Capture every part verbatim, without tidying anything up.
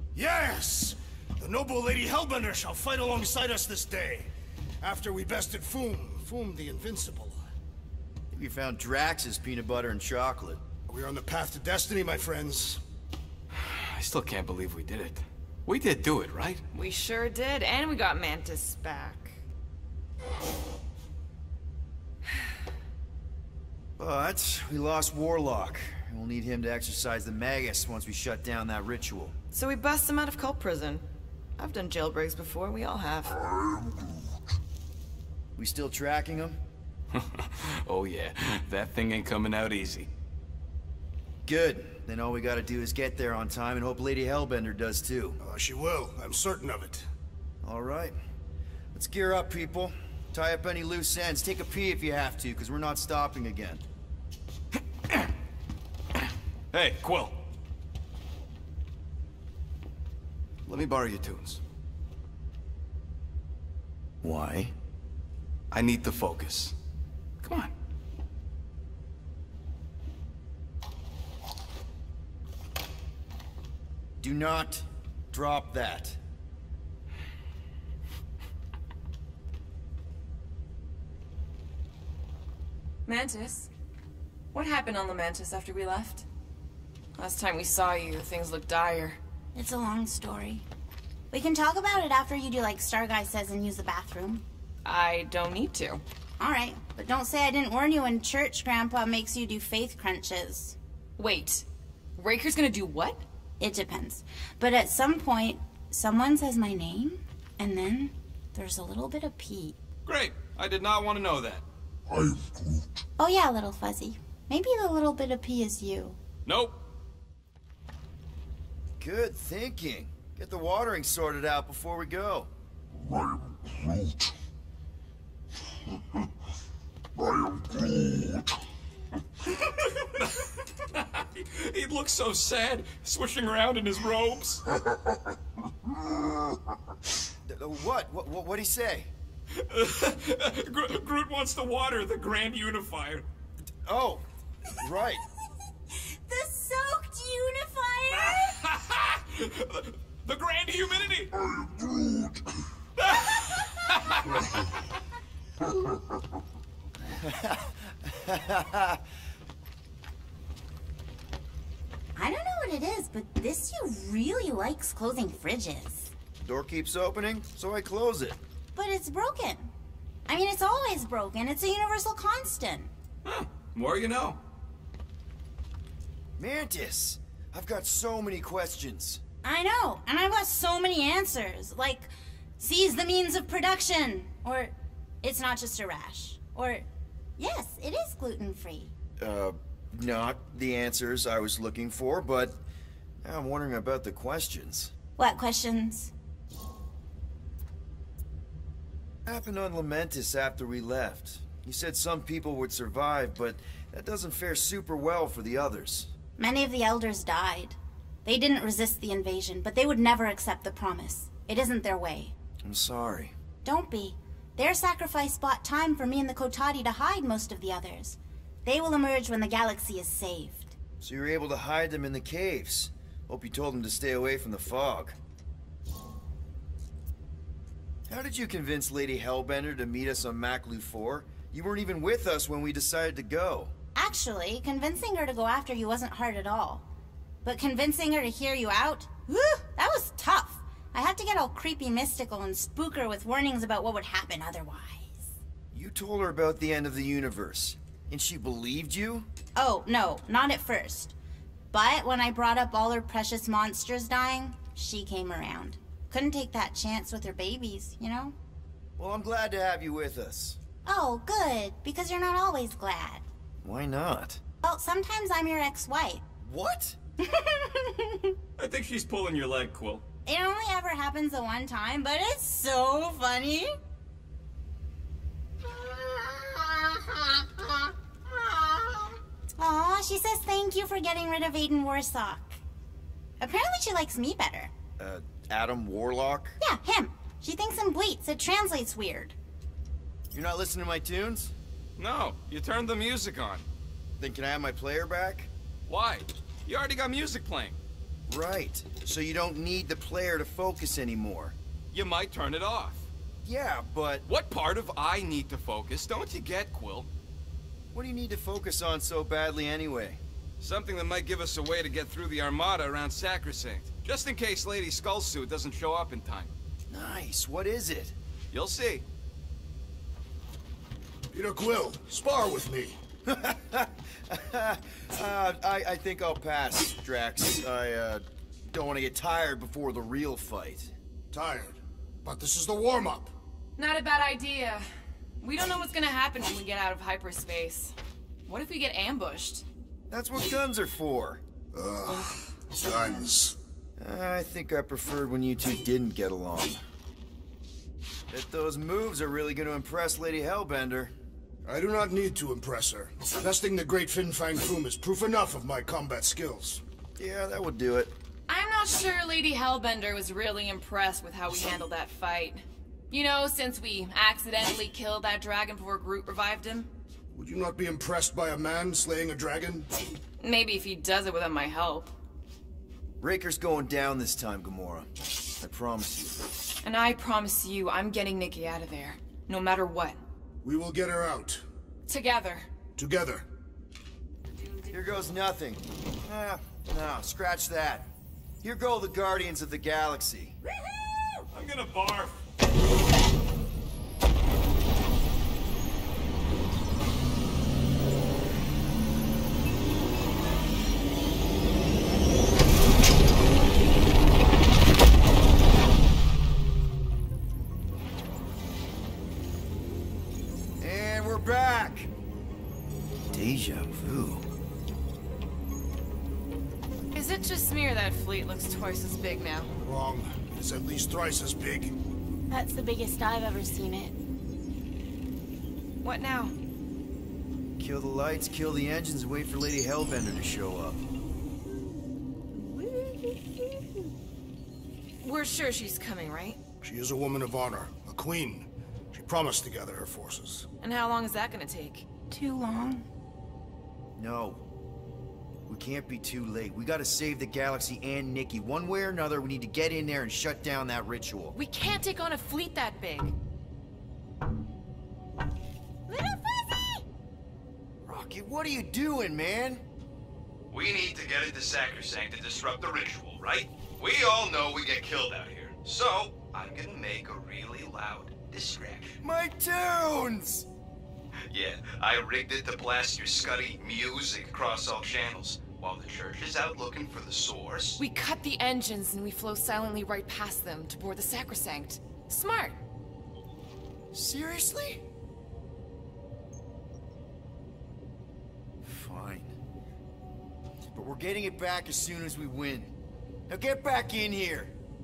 Yes! The noble Lady Hellbender shall fight alongside us this day, after we bested Foom, Foom the Invincible. We found Drax's peanut butter and chocolate. We're on the path to destiny, my friends. I still can't believe we did it. We did do it, right? We sure did, and we got Mantis back. But we lost Warlock. We'll need him to exercise the Magus once we shut down that ritual. So we bust him out of cult prison. I've done jailbreaks before, we all have. We still tracking him? Oh yeah, that thing ain't coming out easy. Good. Then all we gotta do is get there on time and hope Lady Hellbender does too. Uh, she will, I'm certain of it. All right. Let's gear up, people. Tie up any loose ends. Take a pee if you have to, because we're not stopping again. Hey, Quill. Let me borrow your tunes. Why? I need to focus. Come on. Do not drop that. Mantis? What happened on the Mantis after we left? Last time we saw you, things looked dire. It's a long story. We can talk about it after you do like Star Guy says and use the bathroom. I don't need to. Alright, but don't say I didn't warn you when church grandpa makes you do faith crunches. Wait, Raker's gonna do what? It depends. But at some point, someone says my name, and then there's a little bit of pee. Great, I did not want to know that. I'm Groot. Oh yeah, little fuzzy. Maybe the little bit of pee is you. Nope. Good thinking. Get the watering sorted out before we go. I'm Groot. I am Groot. He looks so sad, swishing around in his robes. What? What? What? What'd he say? Gro Groot wants to water the Grand Unifier. Oh, right. The soaked unifier? the, the Grand Humidity. I'm Groot. I don't know what it is, but this you really likes closing fridges. Door keeps opening, so I close it. But it's broken. I mean, it's always broken. It's a universal constant. Huh. More you know. Mantis, I've got so many questions. I know, and I've got so many answers. Like, seize the means of production. Or, it's not just a rash. Or, yes, it is gluten-free. Uh, not the answers I was looking for, but now I'm wondering about the questions. What questions? What happened on Lamentis after we left? You said some people would survive, but that doesn't fare super well for the others. Many of the elders died. They didn't resist the invasion, but they would never accept the promise. It isn't their way. I'm sorry. Don't be. Their sacrifice bought time for me and the Kotati to hide most of the others. They will emerge when the galaxy is saved. So you were able to hide them in the caves. Hope you told them to stay away from the fog. How did you convince Lady Hellbender to meet us on Maklu four? You weren't even with us when we decided to go. Actually, convincing her to go after you wasn't hard at all. But convincing her to hear you out? Whew, that was tough. I had to get all creepy mystical and spook her with warnings about what would happen otherwise. You told her about the end of the universe, and she believed you? Oh, no, not at first. But when I brought up all her precious monsters dying, she came around. Couldn't take that chance with her babies, you know? Well, I'm glad to have you with us. Oh, good, because you're not always glad. Why not? Well, sometimes I'm your ex-wife. What? I think she's pulling your leg, Quill. It only ever happens the one time, but it's so funny. Aw, she says thank you for getting rid of Aiden Warsock. Apparently she likes me better. Uh, Adam Warlock? Yeah, him. She thinks him bleats. It translates weird. You're not listening to my tunes? No, you turned the music on. Then can I have my player back? Why? You already got music playing. Right. So you don't need the player to focus anymore. You might turn it off. Yeah, but What part of I need to focus don't you get, Quill? what do you need to focus on so badly anyway? Something that might give us a way to get through the Armada around Sacrosanct. Just in case Lady Skullsuit doesn't show up in time. Nice. What is it? You'll see. Peter Quill, spar with me. uh, I, I think I'll pass, Drax. I uh, don't want to get tired before the real fight. Tired. But this is the warm-up. Not a bad idea. We don't know what's gonna happen when we get out of hyperspace. What if we get ambushed? That's what guns are for. Ugh, guns. I think I preferred when you two didn't get along. Bet those moves are really going to impress Lady Hellbender. I do not need to impress her. Besting the great Fin Fang Foom is proof enough of my combat skills. Yeah, that would do it. I'm not sure Lady Hellbender was really impressed with how we handled that fight. You know, since we accidentally killed that dragon before Groot revived him. Would you not be impressed by a man slaying a dragon? Maybe if he does it without my help. Raker's going down this time, Gamora. I promise you. And I promise you, I'm getting Nikki out of there. No matter what. We will get her out. Together. Together. Here goes nothing. Ah, no, scratch that. Here go the Guardians of the Galaxy. I'm gonna barf. And we're back. Deja vu. Is it just me or that fleet looks twice as big now? Wrong. It's at least thrice as big. That's the biggest I've ever seen it. What now? Kill the lights, kill the engines, wait for Lady Hellbender to show up. We're sure she's coming, right? She is a woman of honor, a queen. She promised to gather her forces. And how long is that gonna take? Too long. No. We can't be too late. We gotta save the galaxy and Nikki. One way or another, we need to get in there and shut down that ritual. We can't take on a fleet that big. Little Fuzzy! Rocket, what are you doing, man? We need to get into Sacrosanct to disrupt the ritual, right? We all know we get killed out here. So, I'm gonna make a really loud distraction. My tunes! Yeah, I rigged it to blast your scuddy music across all channels. While the church is out looking for the source... We cut the engines and we flow silently right past them to board the Sacrosanct. Smart. Seriously? Fine. But we're getting it back as soon as we win. Now get back in here!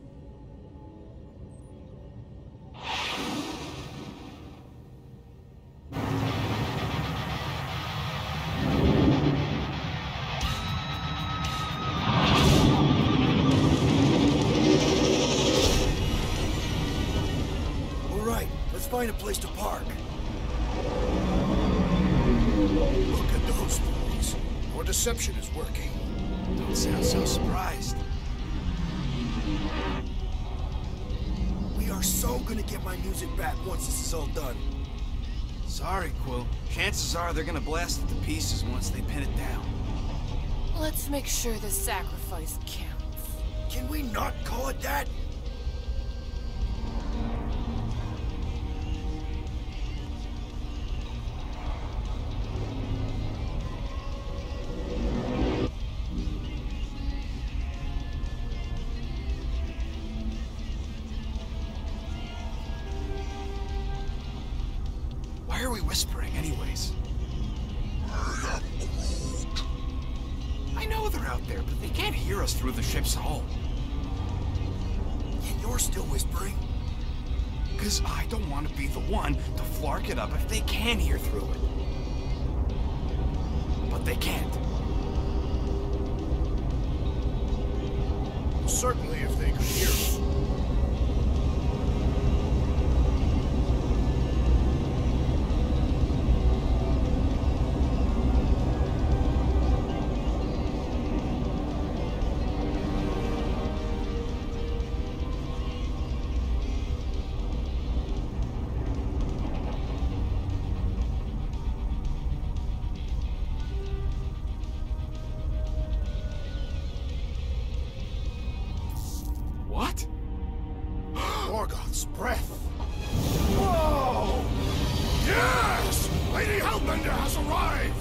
Find a place to park. Look at those boys. Our deception is working. Don't sound so surprised. We are so gonna get my music back once this is all done. Sorry, Quill. Chances are they're gonna blast it to pieces once they pin it down. Let's make sure the sacrifice counts. Can we not call it that? Why are we whispering, anyways? I know they're out there, but they can't hear us through the ship's hull. And you're still whispering? Because I don't want to be the one to flark it up if they can hear through it. But they can't. Certainly if they could hear us. Gorgon's breath. Whoa! Yes! Lady Hellbender has arrived!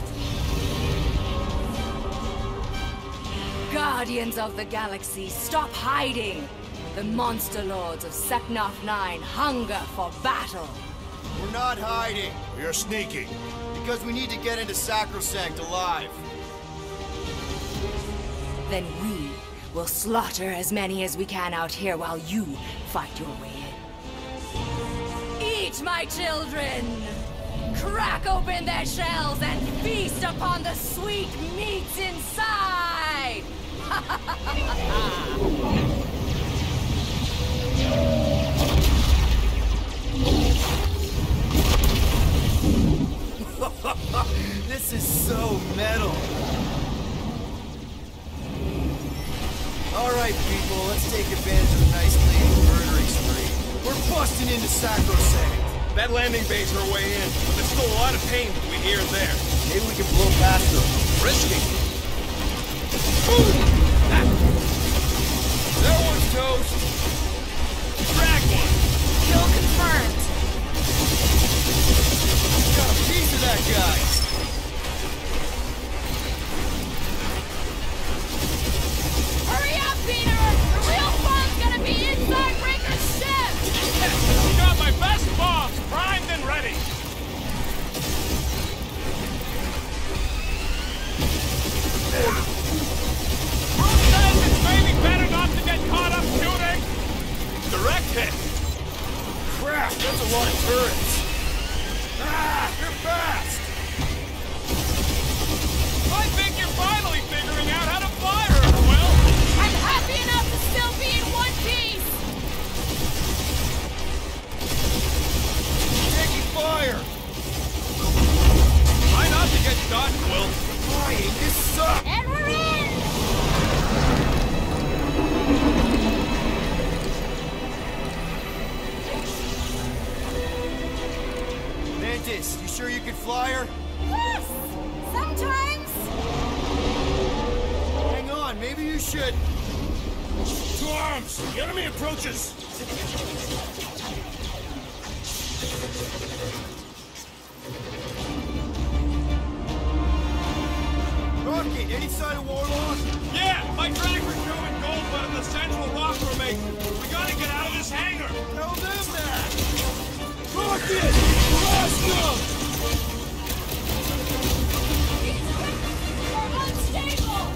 Guardians of the Galaxy, stop hiding! The monster lords of Seknarf nine hunger for battle. We're not hiding, We are sneaking. because we need to get into Sacrosanct alive. Then we will slaughter as many as we can out here while you fight your way in. Eat, my children! Crack open their shells and feast upon the sweet meats inside! This is so metal. Alright, people, let's take advantage of the nice clean murdering spree. We're busting into Sacrosanct. That landing bay's our way in, but there's still a lot of pain between here and there. Maybe we can blow past them. Risky. Boom! Ah. That one's toast. Drag one. Kill confirmed. Got a piece of that guy. Hurry up, Peter! The real fun's gonna be inside Raker's ship! You got my best bombs primed and ready! Who says it's maybe better not to get caught up shooting? Direct hit! Crap, that's a lot of turrets. Ah, they're fast. I think you're finally figuring out how to fire her, Will! I'm happy enough to still be in one piece! Taking fire. Try not to get shot, Will. Flying, this sucks. And we're in! Mantis, you sure you can fly her? Yes! Sometimes! Hang on, maybe you should. To arms! The enemy approaches! Rocket, any sign of Warlock? Yeah, my tracker's showing gold but in the central rock formation. We gotta get out of this hangar! Tell them that! Rocket! Blast them! These weapons are unstable!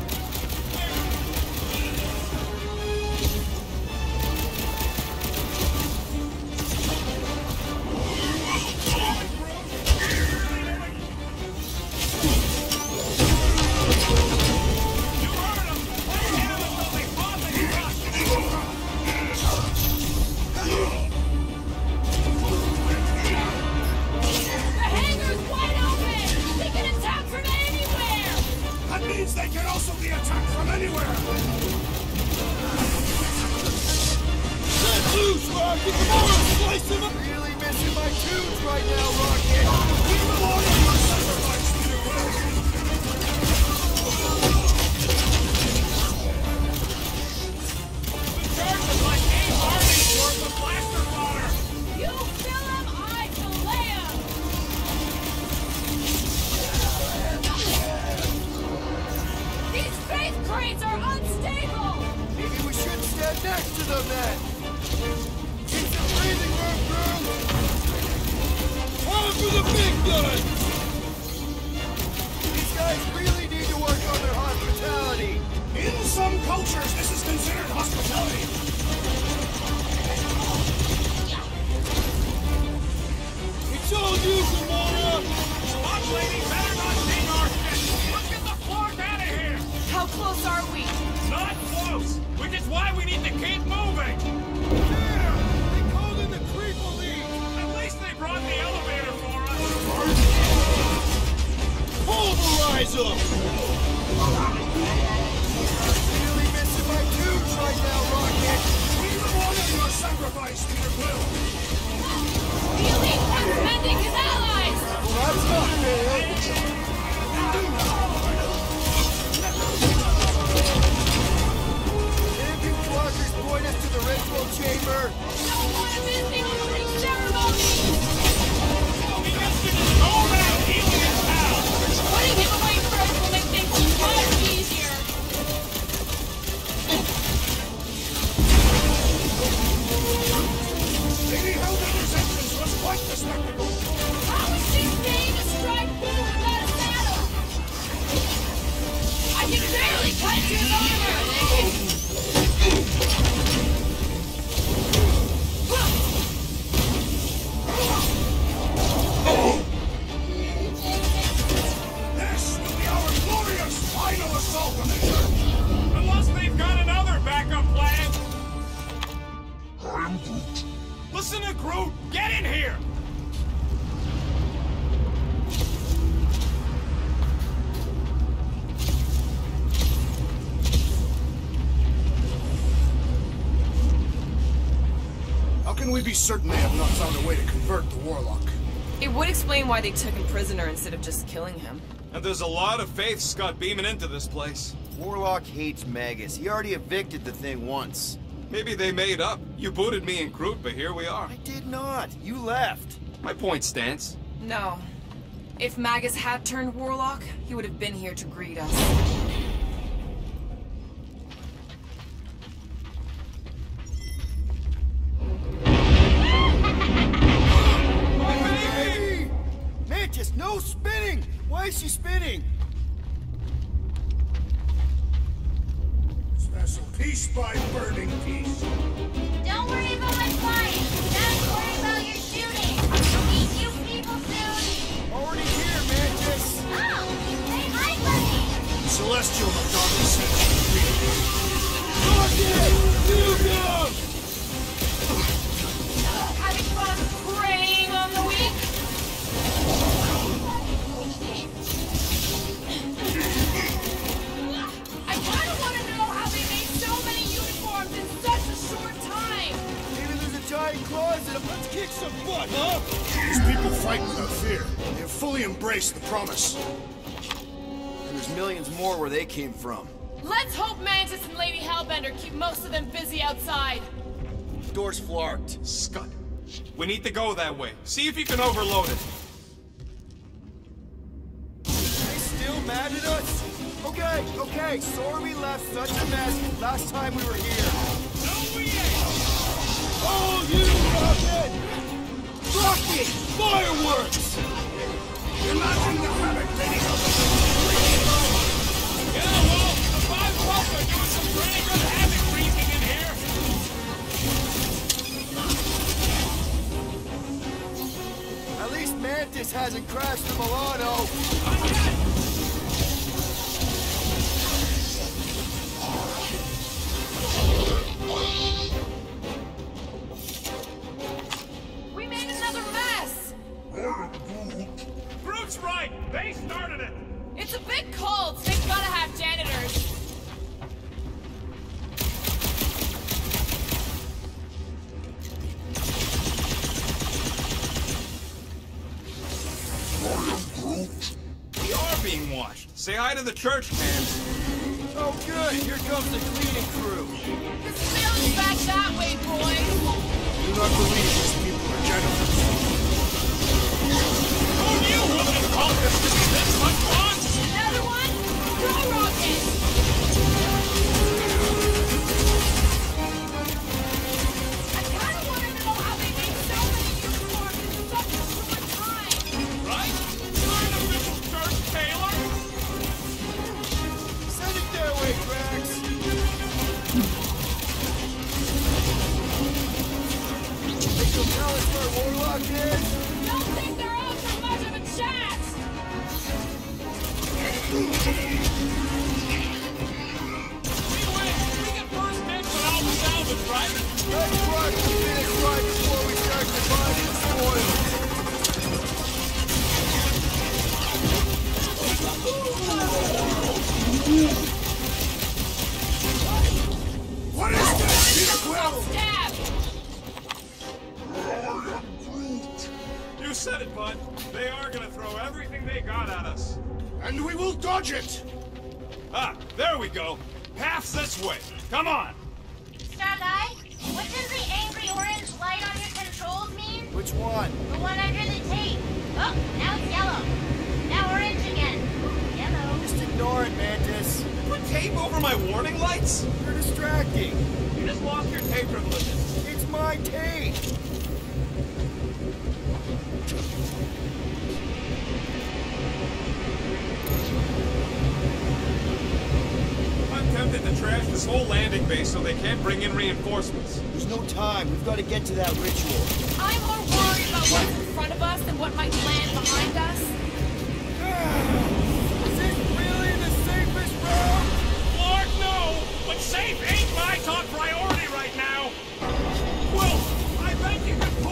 You heard him! Let's hit him until they pop and crush! The hangar's wide open! They can attack from anywhere! That means they can also be attacked from anywhere! Let loose, Rocket! Come on, slice him up! Really missing my tunes right now, Rocket! Leave them all in your sacrifice, Peter Quill! The charge is like eight armies worth of blaster fodder! You fill him, I fillet him! These faith crates are unstable! Maybe we should stand next to them then! Keep the breathing room, girl! Time for the big gun! These guys really need to work on their hospitality! In some cultures, this is considered hospitality. It's all you, Gamora! Watch, lady, better not ding our shit! Let's get the fork out of here! How close are we? Not close! Which is why we need to keep moving! There! They called in the Creeper League! At least they brought the elevator for us! Pulverize them! Really missing my tunes right now, Rocket! Leave them all in your sacrifice, Peter Quill! The elite one's mending his allies! Well, that's not fair! Champion Walkers point us to the ritual chamber! Don't want to Listen to Groot! Get in here! How can we be certain they have not found a way to convert the Warlock? It would explain why they took him prisoner instead of just killing him. And there's a lot of faith Scott beaming into this place. Warlock hates Magus. He already evicted the thing once. Maybe they made up. You booted me and Groot, but here we are. I did not. You left. My point stands. No. If Magus had turned Warlock, he would have been here to greet us. Hey! Mantis, no spinning! Why is she spinning? Special piece by burning piece. Don't worry about my flying. Just worry about your shooting. I'll meet you people soon. Already here, Mantis. Oh, say hi, buddy. Celestial McDonald sent you. Look it! You go! Having fun preying on the weak? I kinda wanna know how they made so many uniforms in such a short time! Maybe there's a giant closet. Let's kick some butt, huh? These people fight without fear. They have fully embraced the promise. And there's millions more where they came from. Let's hope Mantis and Lady Hellbender keep most of them busy outside. Door's flarked. Scott, we need to go that way. See if you can overload it. They still mad at us? Okay, okay. Sorry we left such a mess last time we were here. No, we ain't! Oh, you rocket! Rocket! Fireworks! Imagine the havoc Lady Hellbender. Yeah, well, the five folks are doing some pretty good havoc wreaking in here. At least Mantis hasn't crashed the Milano. Not yet. We made another mess! Groot's right! They started it! It's a big cult. They gotta have janitors. We are being washed. Say hi to the church, man. Oh, good. Here comes the cleaning crew. The smell's back that way, boys. Do not believe these people are janitors. Who knew Wilson called this to be this much fun? Another one? Go rocket! I kinda wanna know how they made so many uniforms in such a short time. Right? You're an official church tailor? Send it their way, Drax. Think you'll tell us where Warlock is? Don't think they're all so much of a chat! We win! We get first dibs on all the salvage, right? Let's rush the finish line before we start dividing the spoils. What is this? Peter Quill! Stab! You said it, bud. They are gonna throw everything they got at us. And we will dodge it! Ah, there we go. Path's this way. Come on. Star Guy, what does the angry orange light on your controls mean? Which one? The one under the tape. Oh, now it's yellow. Now orange again. Yellow. Just ignore it, Mantis. Put tape over my warning lights? You're distracting. You just lost your tape privileges. It's my tape. I'm tempted to trash this whole landing base so they can't bring in reinforcements. There's no time. We've got to get to that ritual. I'm more worried about what's in front of us than what might land behind us. Is this really the safest route? Lord, no! But safe ain't my top priority right now! Well, I bet you could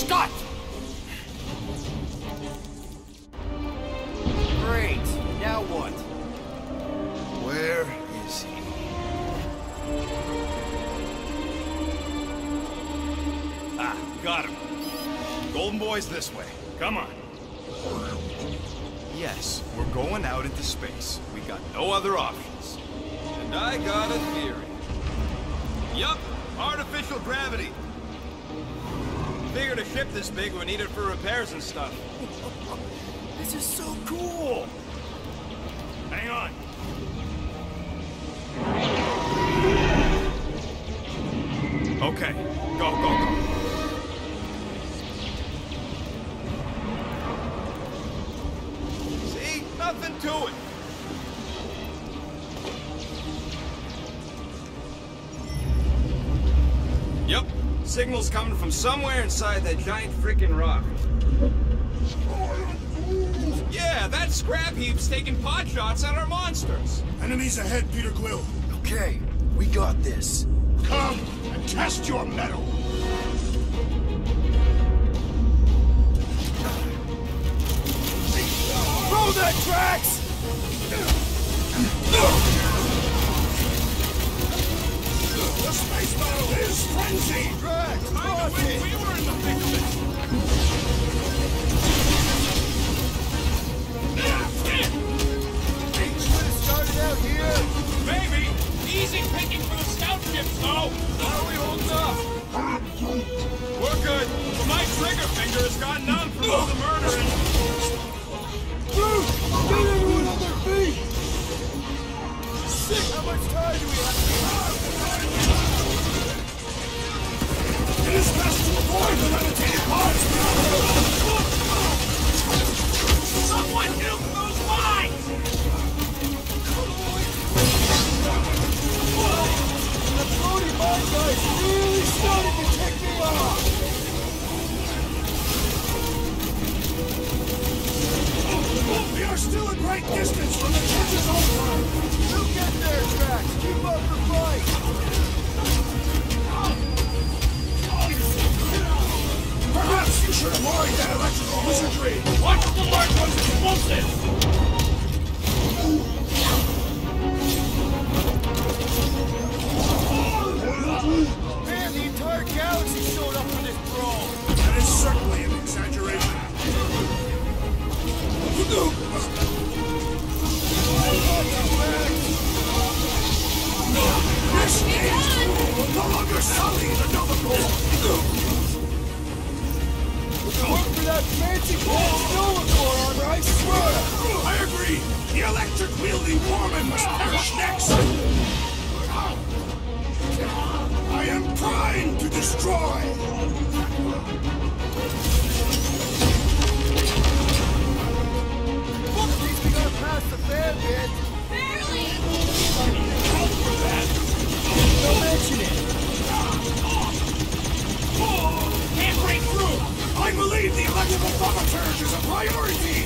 Scott! Great. Now what? Where is he? Ah, got him. Golden Boy's this way. Come on. Yes, we're going out into space. We got no other options. And I got a theory. Yup, artificial gravity. Figured a ship this big would need it for repairs and stuff. This is so cool. Hang on. Okay, go, go, go. See? Nothing to it. Yep, signal's coming from somewhere inside that giant freaking rock. Yeah, that scrap heap's taking pot shots at our monsters. Enemies ahead, Peter Quill. Okay, we got this. Come and test your mettle. Throw that, Drax! The space battle is frenzy! Drax, I cross wish it! we were in the thick of it. Think we would've started out here? Maybe. Easy picking for the scout ships, though. How are we holding up? We're good, but my trigger finger has gotten numb from all the murdering. Groot! Get everyone on their feet! Sick! How much time do we have? It is best to avoid the levitated parts! Someone nuke those mines! The floating mine guy's really starting to tick me off! We are still a great distance from the church's altar! We'll get there, Drax! Keep up the fight! Perhaps you should avoid that electrical wizardry! Watch the large one's explosive! Man, the entire galaxy showed up for this brawl! That is certainly an exaggeration. This age will no longer sully the Nova Work for that fancy pants Nova Corps armor, I swear! I agree! The electric-wielding warman must perish next! I am primed to destroy! At least we got past the fan bit! Barely! Don't mention it! Can't break through! I believe the electrical thaumaturge is a priority!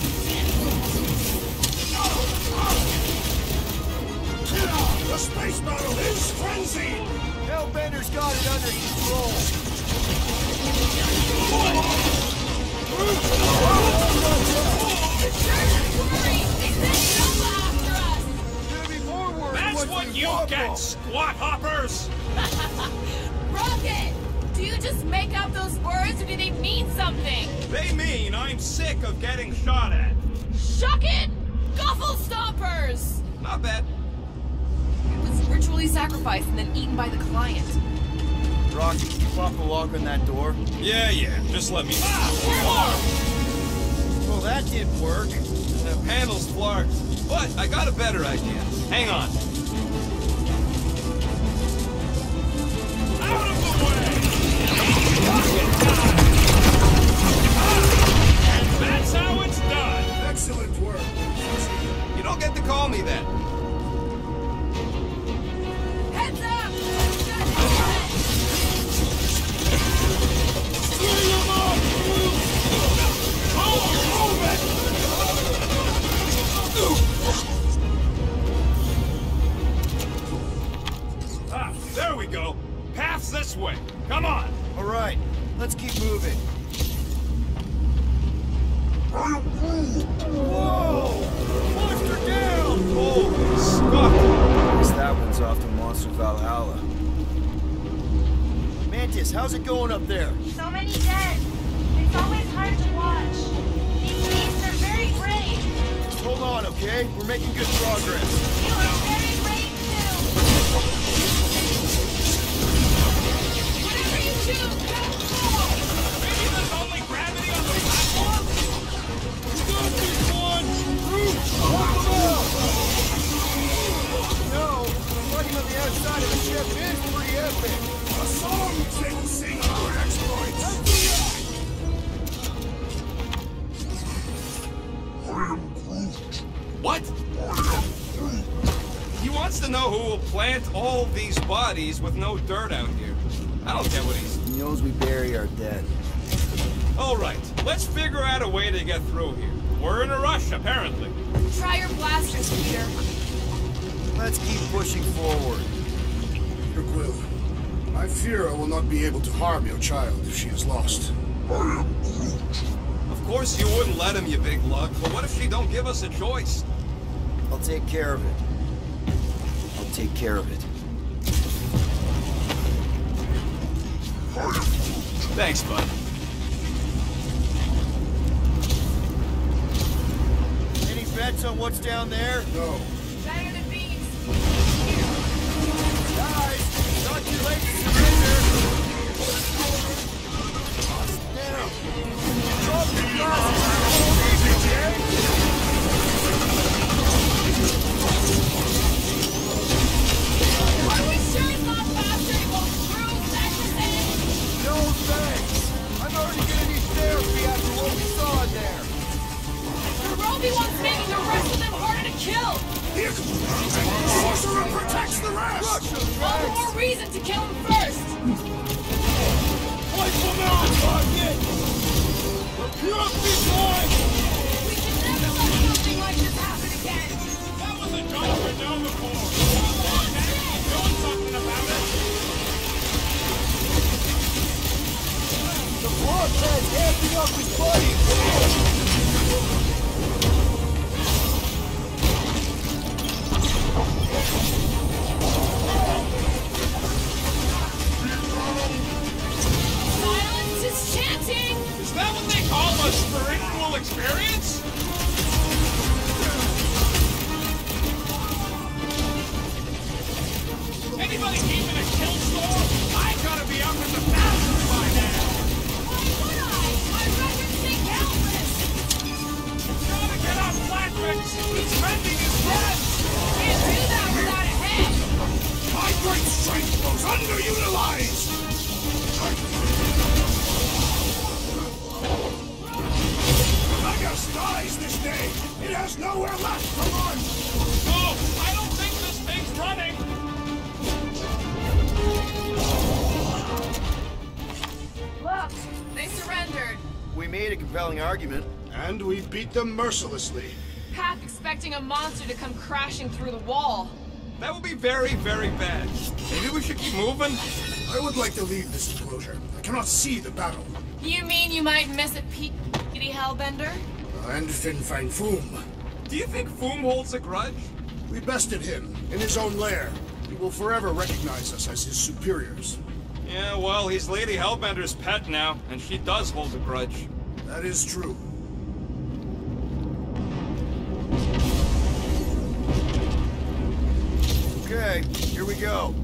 The space battle is frenzied! Hellbender's got it under control! Gonna be more work That's once what we you wobble. get, squat hoppers! Rocket! Do you just make up those words or do they mean something? They mean I'm sick of getting shot at. Shuck it! Guffle stompers! Not bad. It was ritually sacrificed and then eaten by the client. Rocky, can you pop a lock on that door? Yeah, yeah, just let me... Well, that didn't work. The panel's flarked. But I got a better idea. Hang on. Out of the way! And that's how it's done! Excellent work. You don't get to call me that. Heads up! Bring him up! Oh, move it! this way. Come on! All right, let's keep moving. I am Groot. Whoa! Monster down! Holy Scott! I guess that one's off to Monster Valhalla. Mantis, how's it going up there? So many dead. It's always hard to watch. These beasts are very brave. Just hold on, okay? We're making good progress. You are very brave too. Whatever you choose, don't fall! Maybe there's only gravity on the platform? You got this one! Groot! Help him out! No, fighting on the outside of the ship is pretty epic. The songs they will sing of our exploits. I am Groot. What? I am Groot. He wants to know who will plant all these bodies with no dirt out here. I don't get what he's... He knows we bury our dead. All right, let's figure out a way to get through here. We're in a rush, apparently. Try your blasters, Peter. Let's keep pushing forward. Your Quill, I fear I will not be able to harm your child if she is lost. I am Groot. Of course you wouldn't let him, you big lug, but what if she don't give us a choice? I'll take care of it. I'll take care of it. Thanks, bud. Any bets on what's down there? No. Better than bees. Guys, not too late to surrender. Now, drop the glasses. Are we sure it's not faster to go through Sector six? No thanks. I'm already gonna need therapy after what we saw in there. The Roby one's making the rest of them harder to kill. Here comes the sorcerer protects the rest! All the more reason to kill him first. Wipe them out, target! The pure behind! We can never let something like this happen again. That was a job we know before. Keep doing something about it. The blood man's amping up his buddy. Silence is chanting. Is that what they call a spiritual experience? Anybody keeping a kill score? I gotta be up in the thousands by now. Why would I? My records say countless. Gotta get on Flatfix. He's spending his breath. Can't do that without a head. My great strength goes underutilized! Vegas dies this day! It has nowhere left to run! Oh, I don't think this thing's running. Look, they surrendered. We made a compelling argument. And we beat them mercilessly. Half expecting a monster to come crashing through the wall. That would be very, very bad. Maybe we should keep moving? I would like to leave this enclosure. I cannot see the battle. You mean you might miss it, Lady Hellbender? And Fin Fang Foom. Do you think Foom holds a grudge? We bested him in his own lair. He will forever recognize us as his superiors. Yeah, well, he's Lady Hellbender's pet now, and she does hold a grudge. That is true. Okay, here we go.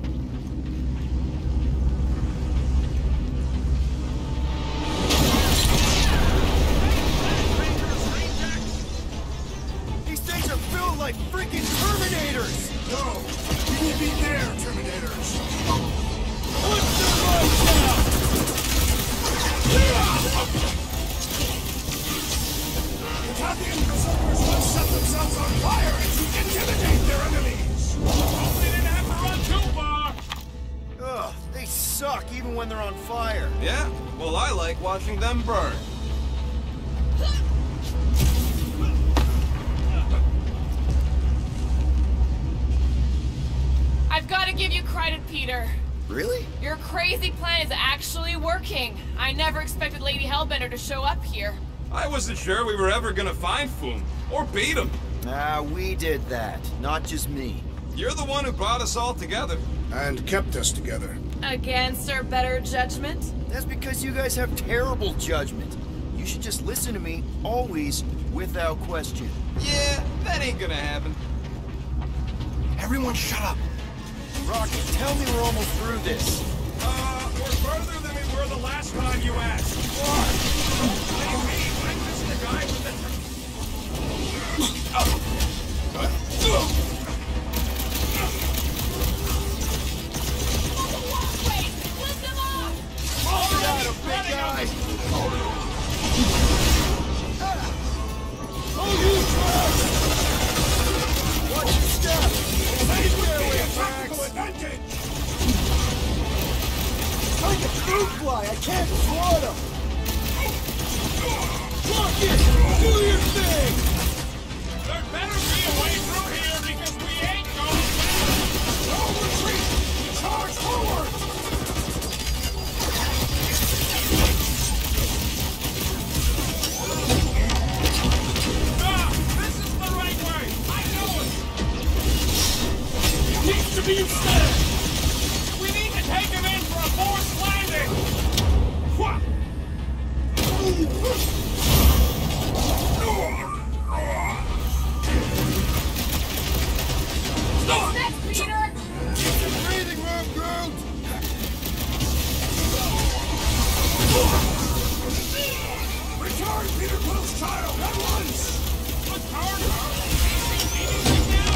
These things are built like freaking Terminators! No! We will be their Terminators! Put them right down! The Tathian berserkers will set themselves on fire to intimidate their enemies! Hope they didn't have to run too far. Ugh, they suck even when they're on fire. Yeah? Well, I like watching them burn. I've got to give you credit, Peter. Really? Your crazy plan is actually working. I never expected Lady Hellbender to show up here. I wasn't sure we were ever gonna find Foom, or beat him. Ah, we did that, not just me. You're the one who brought us all together. And kept us together. Against our better judgment? That's because you guys have terrible judgment. You should just listen to me, always, without question. Yeah, that ain't gonna happen. Everyone shut up. Rocky, tell me we're almost through this. Uh, we're further than we were the last time you asked. What? Hey, me, I'm just the guy with the... Wait, flip them off! Oh, got him, big guy! Oh, you trash! Watch your step! Save me a tactical advantage! Like a fruit fly, I can't swat him! Rock it! Do your thing! There better be a way through here because we ain't going back! No retreat! Charge forward! Ah, this is the right way! I know it! Needs to be instead! We need to take him in for a forced landing! What? What's next, Peter? It's a breathing room, Groot! Return Peter Quill's child at once! Return her? Anything now?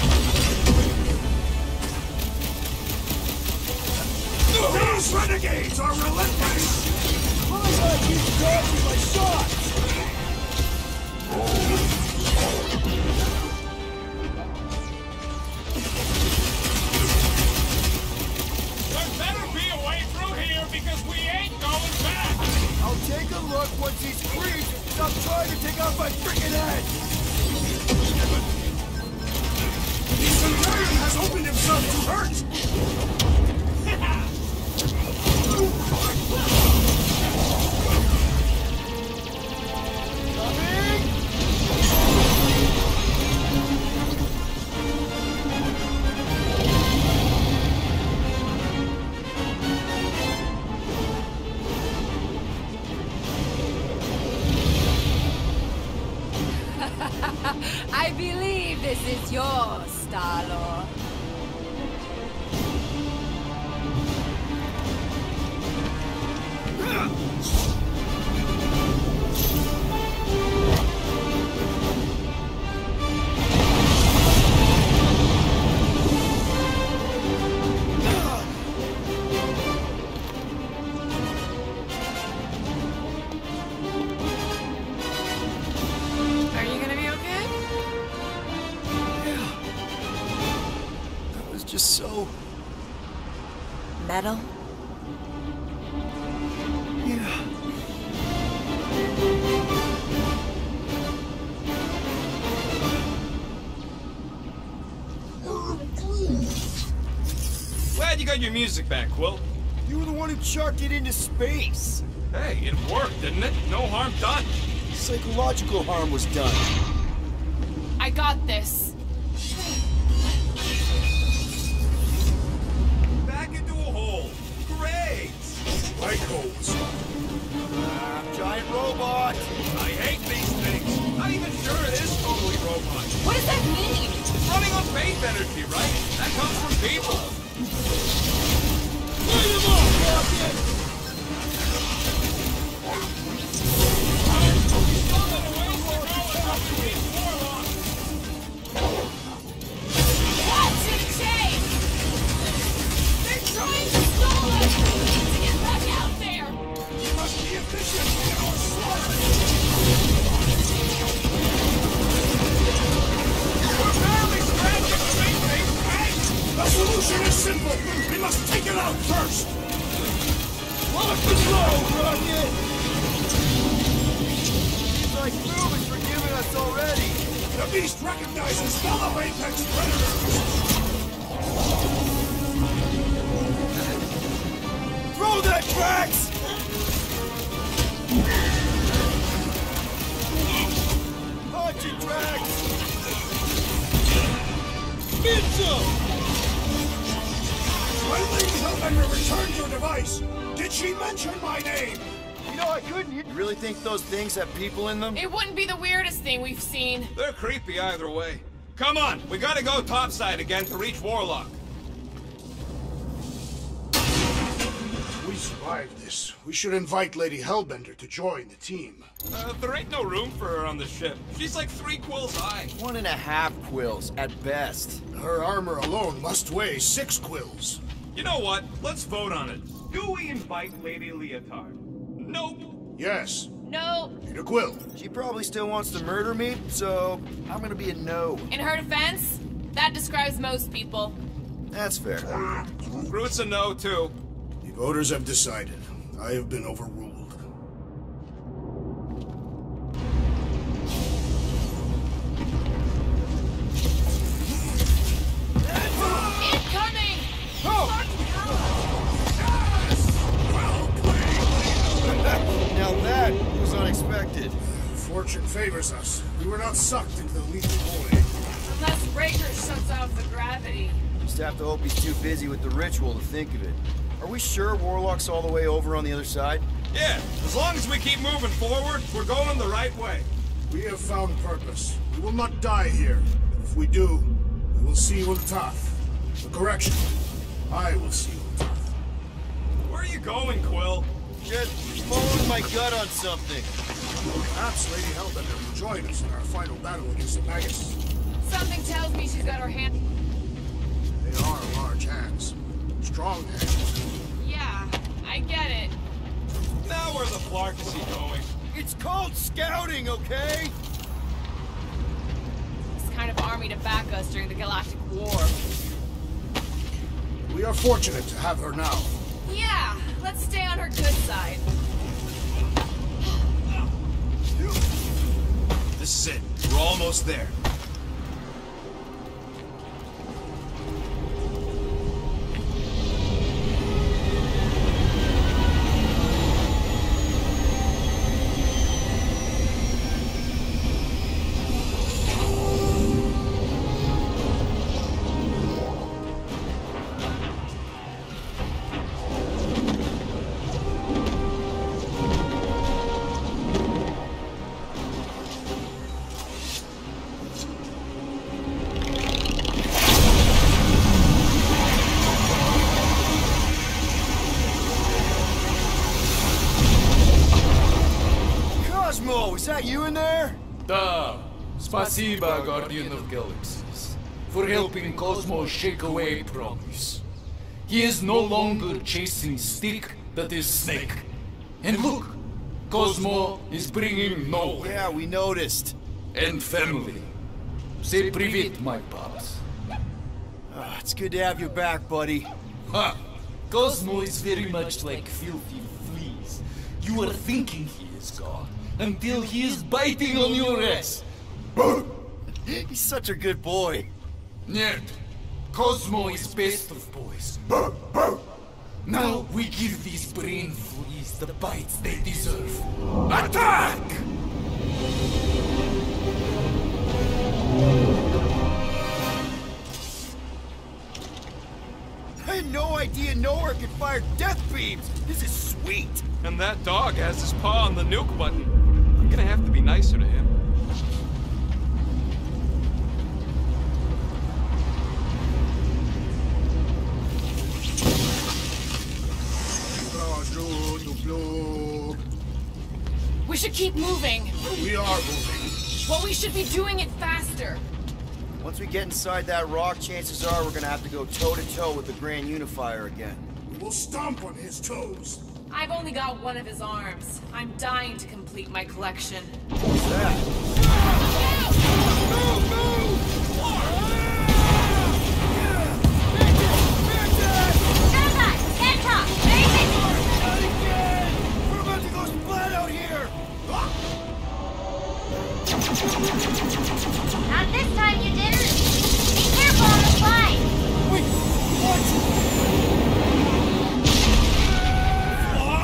These renegades are relentless! Why do I keep dodging my shots? There better be a way through here because we ain't going back! I'll take a look once these creeps stop trying to take off my freaking head! The Centurion has opened himself to hurt! Coming! I believe this is yours, Star-Lord. Are you gonna be okay? That was just so... Metal? yeah. Glad you got your music back, Quill. You were the one who chucked it into space! Hey, it worked, didn't it? No harm done. Psychological harm was done. I got this. Back into a hole. Great! Like holes. Ah, giant robot! I hate these things. Not even sure it is totally robot. What does that mean? It's running on faith energy, right? That comes from people. Light him up, Rocket! What's it change? They're trying to stall us! We need to get back out there! We must be efficient in our slaughter! We're barely scratching the main thing, right? The solution is simple! We must take it out first! Lock the road, Rocket! Seems like Boom has forgiven us already. The beast recognizes fellow apex predators! Drax! Punch it, Drax! Pizza! When Lady Hellbender returned your device, did she mention my name? You know, I couldn't. You really think those things have people in them? It wouldn't be the weirdest thing we've seen. They're creepy either way. Come on, we gotta go topside again to reach Warlock. We survived this. We should invite Lady Hellbender to join the team. Uh, there ain't no room for her on the ship. She's like three quills high. One and a half quills, at best. Her armor alone must weigh six quills. You know what? Let's vote on it. Do we invite Lady Leotard? Nope. Yes. No. Need a quill. She probably still wants to murder me, so I'm gonna be a no. In her defense, that describes most people. That's fair. Groot's a no, too. The voters have decided. I have been overruled. Incoming! Now that was unexpected. Fortune favors us. We were not sucked into the lethal void. Unless Raker shuts off the gravity. Just have to hope he's too busy with the ritual to think of it. Are we sure Warlock's all the way over on the other side? Yeah, as long as we keep moving forward, we're going the right way. We have found purpose. We will not die here. If we do, we will see Ultath. The correction. I will see Ultath. Where are you going, Quill? Just following my gut on something. Perhaps Lady Hellbender will join us in our final battle against the Magus. Something tells me she's got her hand... They are large hands. Strong hands. Yeah, I get it. Now where the flark is he going? It's called scouting, okay? This kind of army to back us during the Galactic War. We are fortunate to have her now. Yeah, let's stay on her good side. This is it. We're almost there. Is that you in there? Da. Spasiba, Guardian of Galaxies, for helping Cosmo shake away promise. He is no longer chasing stick that is snake. And look, Cosmo is bringing nowhere. Yeah, we noticed. And family. Say privet, my pops. Oh, it's good to have you back, buddy. Ha! Cosmo is very much like filthy fleas. You are thinking he is gone, until he is biting on your ass. He's such a good boy. Nerd, Cosmo is best of boys. Now we give these brain fleas the bites they deserve. Attack! I had no idea nowhere could fire death beams. This is sweet. And that dog has his paw on the nuke button. I'm gonna have to be nicer to him. We should keep moving. We are moving. Well, we should be doing it faster. Once we get inside that rock, chances are we're gonna have to go toe-to-toe with the Grand Unifier again. We will stomp on his toes. I've only got one of his arms. I'm dying to complete my collection. What's that? Move, move! We're about to go splat out here! Not this time, you didn't. Be careful on the slide. Wait, what?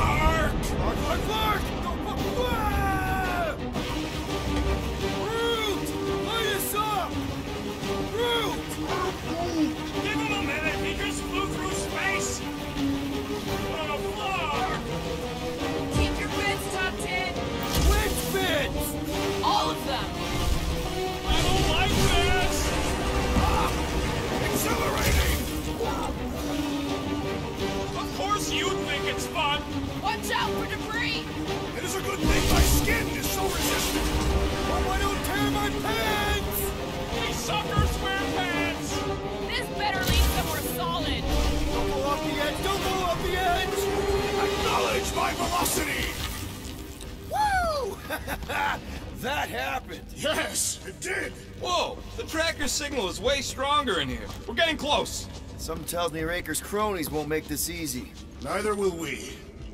looks fun! Watch out for debris! It is a good thing my skin is so resistant. Oh, I don't tear my pants! These suckers wear pants! This better lead somewhere solid. Don't go off the edge! Don't go off the edge! Acknowledge my velocity! Woo! That happened! Yes, it did! Whoa! The tracker signal is way stronger in here. We're getting close. Something tells me Raker's cronies won't make this easy. Neither will we.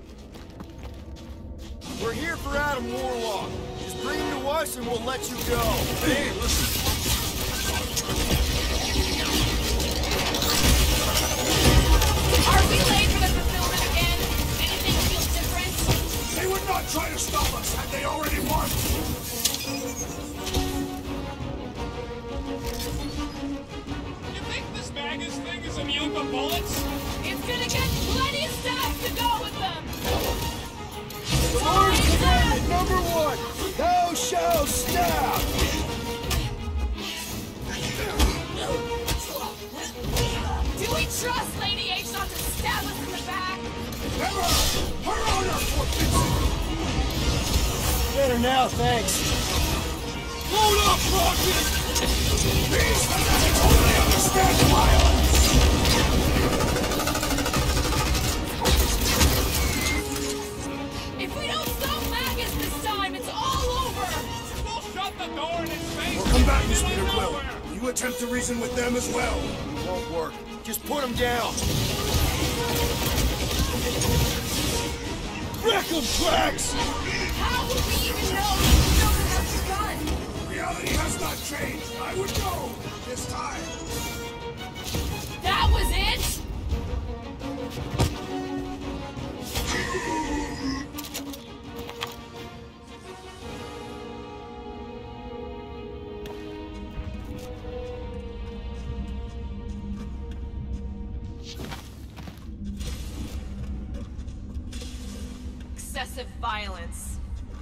We're here for Adam Warlock. Just bring him to us and we'll let you go. Hey, listen. Are we late for the fulfillment again? Anything feel different? They would not try to stop us had they already won. You think this Magus thing is immune to bullets? It's gonna get plenty of stuff to go with them! Lord Commandment number one, thou shalt stab! Do we trust Lady H not to stab us in the back? Never! Her honor forfeits it! Better now, thanks. Load up, Rocket! These fanatics only understand violence! If we don't stop Magus this time, it's all over! We'll shut the door in his face! We'll come back, Miss Get Peter him Quill. nowhere. You attempt to reason with them as well. Won't work. Just put him down. Wreck him, Drax! How would we even know he still has the gun? Reality has not changed. I would know this time. That was it? Excessive violence.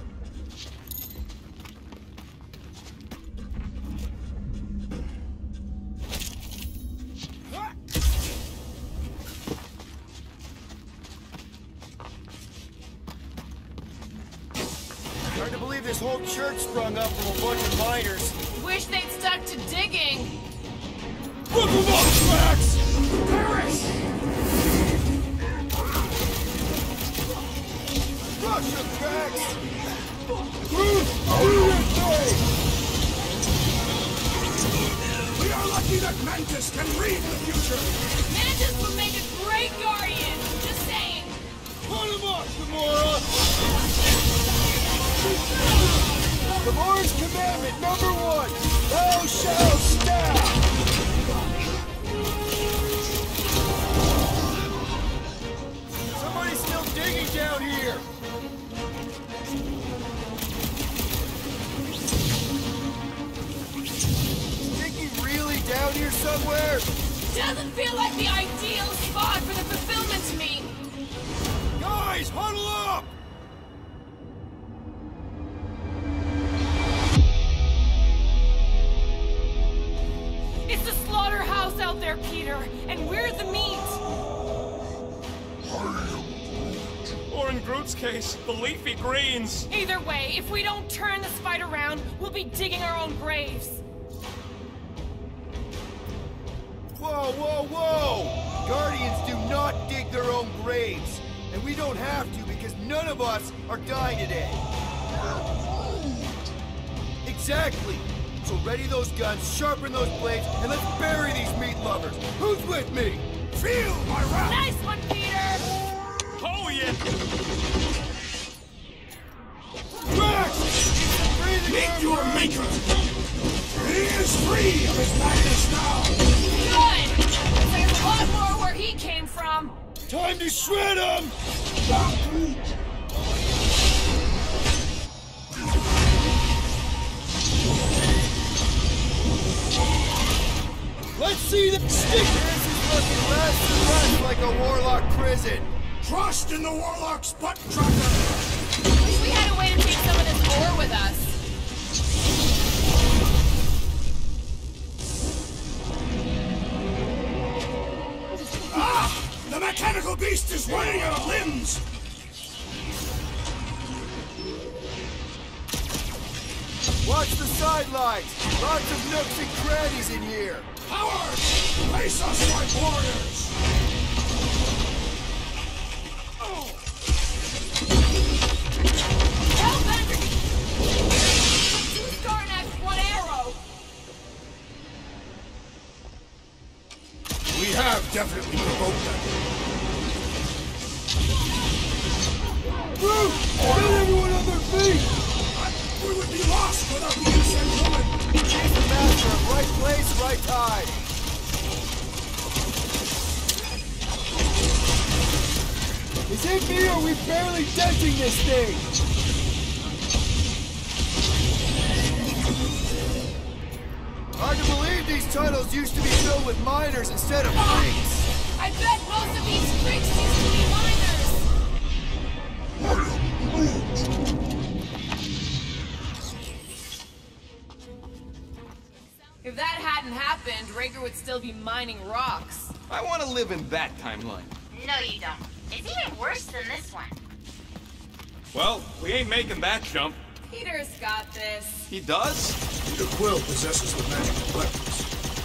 Hard to believe this whole church sprung up from a bunch of miners. Wish they'd stuck to digging. Rip him up, Drax! Perish! Rush him, Drax! Groot, do your thing! We are lucky that Mantis can read the future. Mantis would make a great guardian. Just saying. Put him up, Gamora! Gamora's commandment number one, thou shalt stab! Somebody's still digging down here! Is Nikki really down here somewhere? Doesn't feel like the ideal spot for the fulfillment to me. Guys, huddle up! It's the slaughterhouse out there, Peter, and we're the meat. Or in Groot's case, the leafy greens. Either way, if we don't turn this fight around, we'll be digging our own graves. Whoa, whoa, whoa! Guardians do not dig their own graves. And we don't have to because none of us are dying today. Exactly! So ready those guns, sharpen those blades, and let's bury these meat lovers. Who's with me? Feel my wrath! Nice one, Peter! Oh yeah! Drax! Meet your maker! He is free of his madness now! Good! There's a lot more where he came from. Time to shred him! Let's see the stick! This is looking less and less like a Warlock prison. Trust in the Warlock's butt tracker! Wish we had a way to take some of this ore with us. Ah! The mechanical The beast is running out of limbs! Watch the sidelines! Lots of nooks and crannies in here! Howard! Face us like warriors! Hellbender! Two star knives, one arrow! We have definitely provoked them. Groot! Get everyone on their feet! We would be lost without the insect woman! She's the master of right place, right time! Is it me or are we barely denting this thing? Hard to believe these tunnels used to be filled with miners instead of freaks! I bet most of these freaks used to be miners! If that hadn't happened, Raker would still be mining rocks. I want to live in that timeline. No, you don't. It's even worse than this one. Well, we ain't making that jump. Peter's got this. He does? Peter Quill possesses the magical weapons.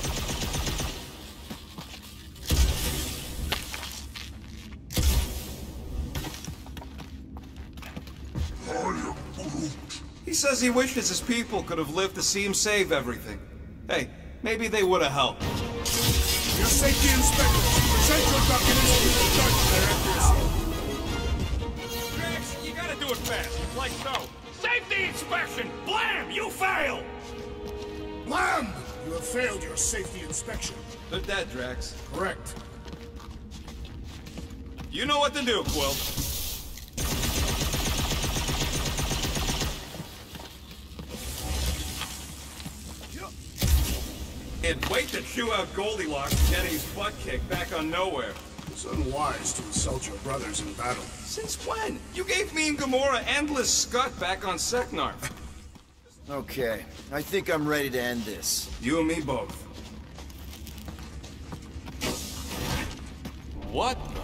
I am Groot. He says he wishes his people could have lived to see him save everything. Hey, maybe they would have helped. Your safety inspectors, present your documents to the judge their accuracy. Drax, you gotta do it fast, like so. Safety inspection! Blam! You fail! Blam! You have failed your safety inspection. Good that, Drax. Correct. You know what to do, Quill. And wait to chew out Goldilocks getting his butt kicked back on nowhere. It's unwise to insult your brothers in battle. Since when? You gave me and Gamora endless scut back on Seknar. Okay, I think I'm ready to end this. You and me both. What the?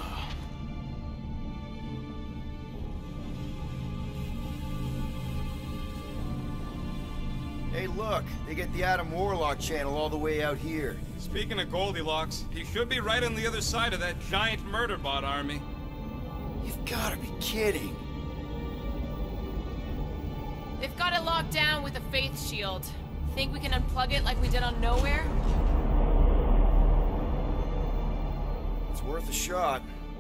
Hey, look, they get the Adam Warlock channel all the way out here. Speaking of Goldilocks, he should be right on the other side of that giant murder bot army. You've gotta be kidding. They've got it locked down with a faith shield. Think we can unplug it like we did on Nowhere? It's worth a shot.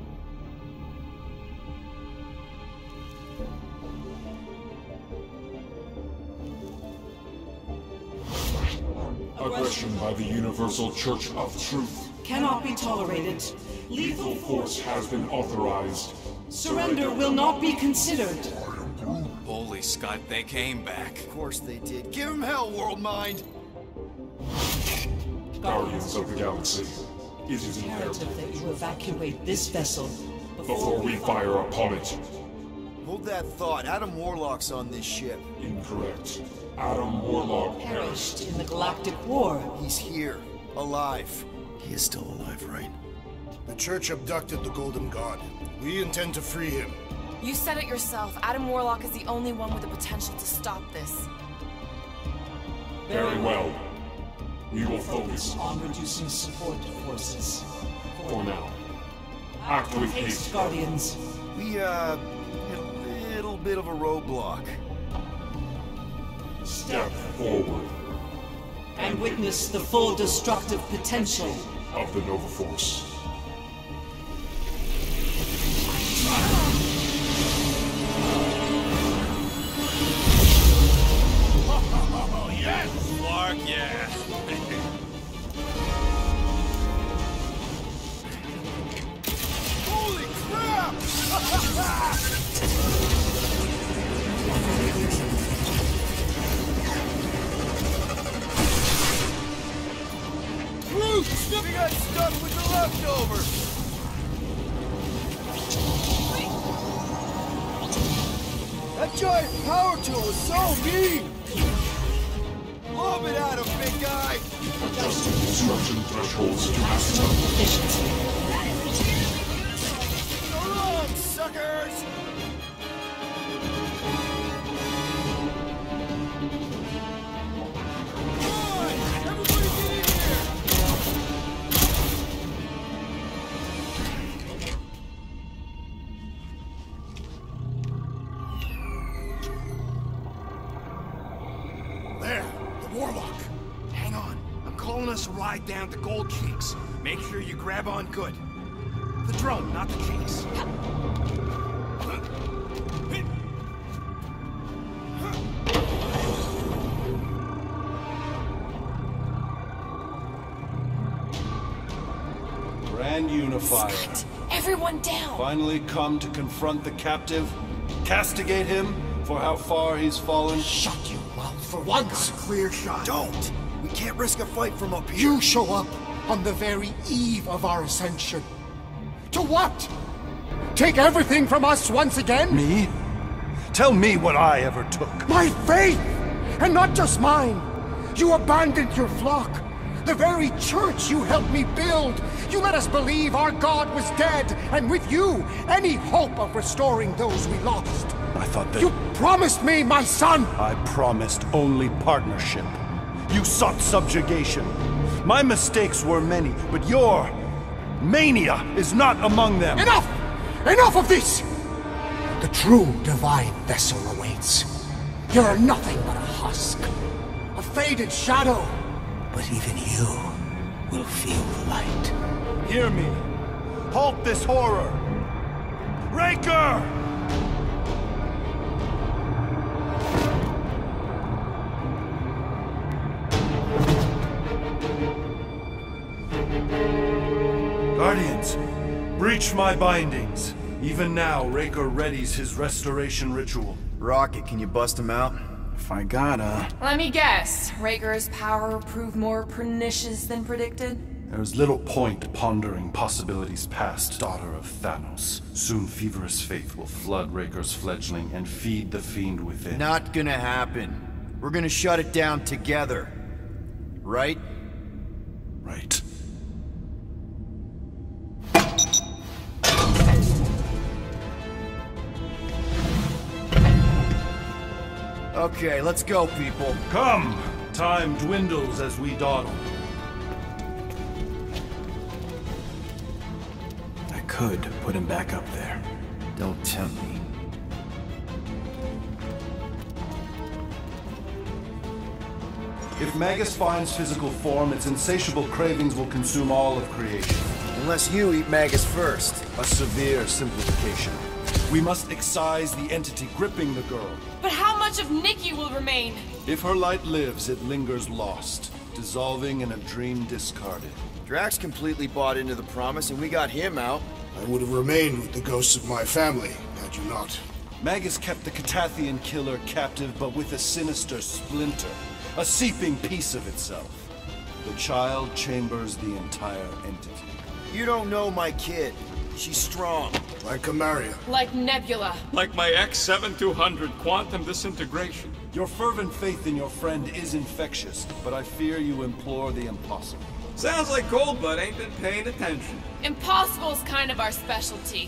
Aggression by the Universal Church of Truth. Cannot be tolerated. Lethal Lethal force has been authorized. surrender will not be considered. Holy Scott, they came back. Of course they did. Give them hell, World Mind! Guardians of the Galaxy. It is imperative Imperative that you evacuate this vessel before we fire upon it. Hold that thought. Adam Warlock's on this ship. Incorrect. Adam Warlock perished. perished in the Galactic War. He's here. Alive. He is still alive, right? The Church abducted the Golden God. We intend to free him. You said it yourself. Adam Warlock is the only one with the potential to stop this. Very well. We will focus On reducing support forces. for now. Act with Haste, haste. Guardians. We, uh, hit a little bit of a roadblock. Step forward And witness the full destructive potential. of the Nova Force. Oh, yes! Clark, yeah. Holy crap! Groot! We got stuck with the leftovers! That giant power tool was so mean! Lob it at him, big guy! Adjusting destruction thresholds to maximum. Efficiency. suckers! There, the Warlock. Hang on. I'm calling us a ride down to Gold Cheeks. Make sure you grab on good. The drone, not the cheeks. Grand Unifier. Scott, everyone down! Finally come to confront the captive, castigate him for how far he's fallen. Shut your mouth for once! Clear shot. Don't! We can't risk a fight from up here. You show up on the very eve of our ascension. To what? Take everything from us once again? Me? Tell me what I ever took. My faith! And not just mine! You abandoned your flock. The very church you helped me build. You let us believe our God was dead, and with you, any hope of restoring those we lost. I thought that... You promised me, my son! I promised only partnership. You sought subjugation. My mistakes were many, but your mania is not among them. Enough! Enough of this! The true divine vessel awaits. You're nothing but a husk. A faded shadow. But even you will feel the light. Hear me. Halt this horror. Raker! Guardians, breach my bindings. Even now, Raker readies his restoration ritual. Rocket, can you bust him out? If I gotta... Let me guess. Raker's power proved more pernicious than predicted? There's little point pondering possibilities past, daughter of Thanos. Soon feverous faith will flood Raker's fledgling and feed the fiend within. Not gonna happen. We're gonna shut it down together. Right? Right. Okay, let's go, people. Come! Time dwindles as we dawdle. I could put him back up there. Don't tempt me. If Magus finds physical form, its insatiable cravings will consume all of creation. Unless you eat Magus first. A severe simplification. We must excise the entity gripping the girl. But how much of Nikki will remain? If her light lives, it lingers lost, dissolving in a dream discarded. Drax completely bought into the promise, and we got him out. I would have remained with the ghosts of my family, had you not. Magus kept the Catathian killer captive, but with a sinister splinter, a seeping piece of itself. The child chambers the entire entity. You don't know my kid. She's strong. Like Kamaria. Like Nebula. Like my X seventy-two hundred quantum disintegration. Your fervent faith in your friend is infectious, but I fear you implore the impossible. Sounds like Goldblood ain't been paying attention. Impossible's kind of our specialty.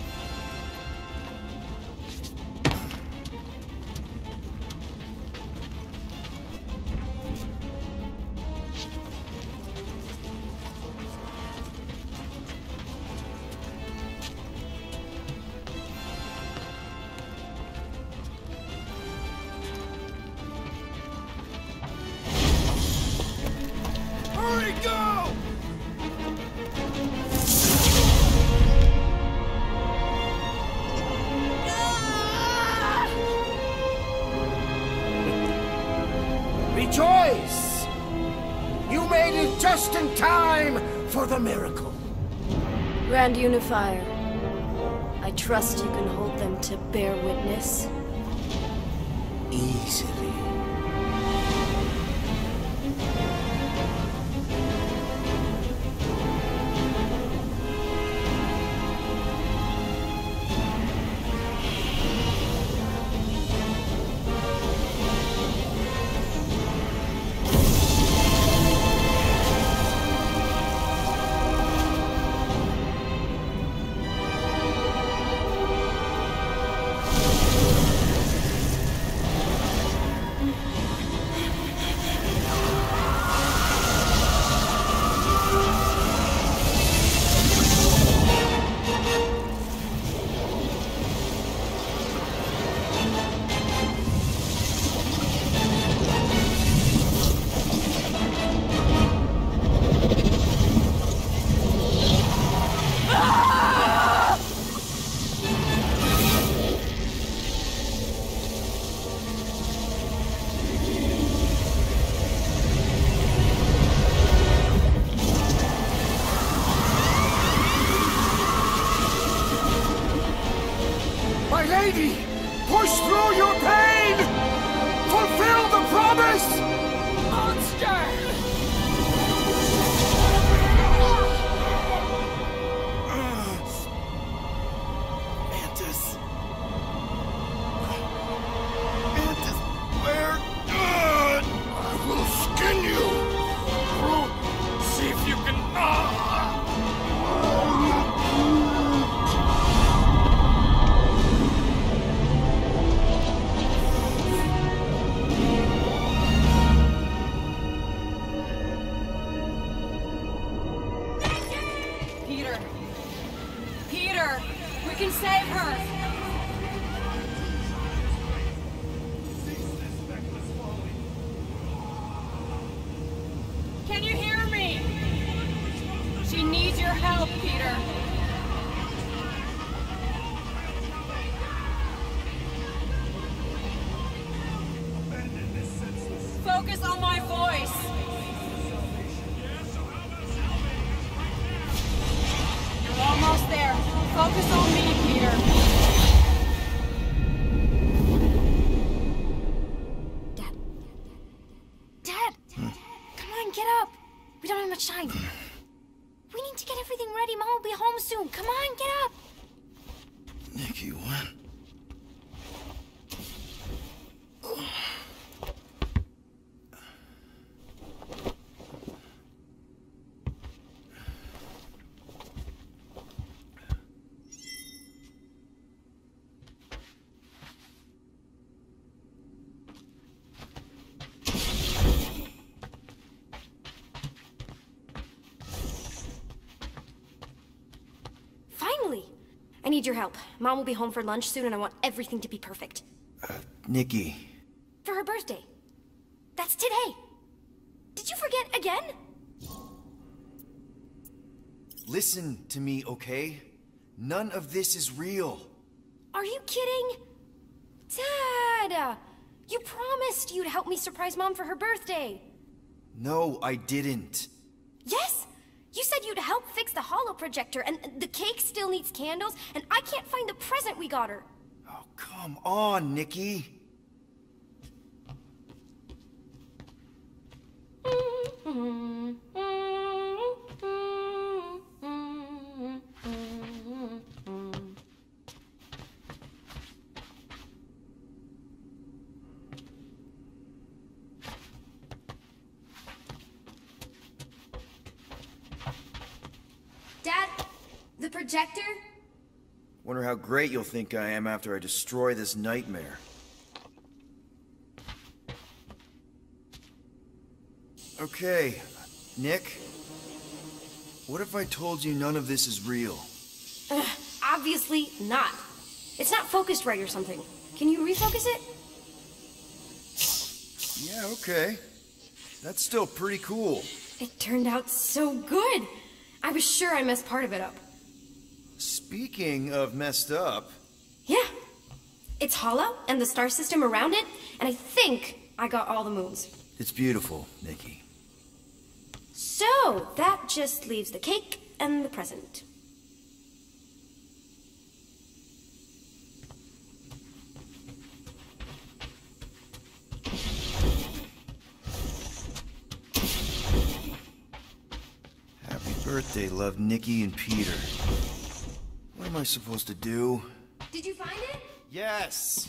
Hurry, go! Rejoice! You made it just in time for the miracle. Grand Unifier, I trust you can hold them to bear witness. Easily. Push through your pain! Fulfill the promise! Monster! Mantis. Mantis, where? I will skin you! Groot, see if you can... Peter! Peter! We can save her! Can you hear me? She needs your help, Peter. Focus on my voice. You're almost there. Focus on me, Peter. Dad. Dad! Come on, get up. We don't have much time. We need to get everything ready. Mom will be home soon. Come on, get up. Nikki, what? Finally! I need your help. Mom will be home for lunch soon and I want everything to be perfect. Uh, Nikki. For her birthday. That's today. Did you forget again? Listen to me, okay? None of this is real. Are you kidding? Dad! You promised you'd help me surprise Mom for her birthday. No, I didn't. Yes? You said you'd help fix the holo projector, and the cake still needs candles, and I can't find the present we got her. Oh, come on, Nikki. Dad, the projector? Wonder how great you'll think I am after I destroy this nightmare. Okay, Nick. What if I told you none of this is real? Uh, obviously not. It's not focused right or something. Can you refocus it? Yeah, okay. That's still pretty cool. It turned out so good. I was sure I messed part of it up. Speaking of messed up... Yeah. It's hollow, and the star system around it, and I think I got all the moons. It's beautiful, Nikki. So, that just leaves the cake and the present. Happy birthday, love, Nikki and Peter. What am I supposed to do? Did you find it? Yes!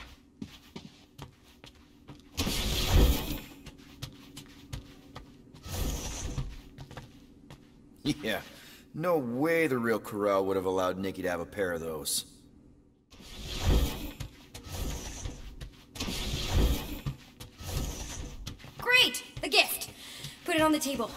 Yeah, no way the real Corral would have allowed Nikki to have a pair of those. Great! The gift! Put it on the table.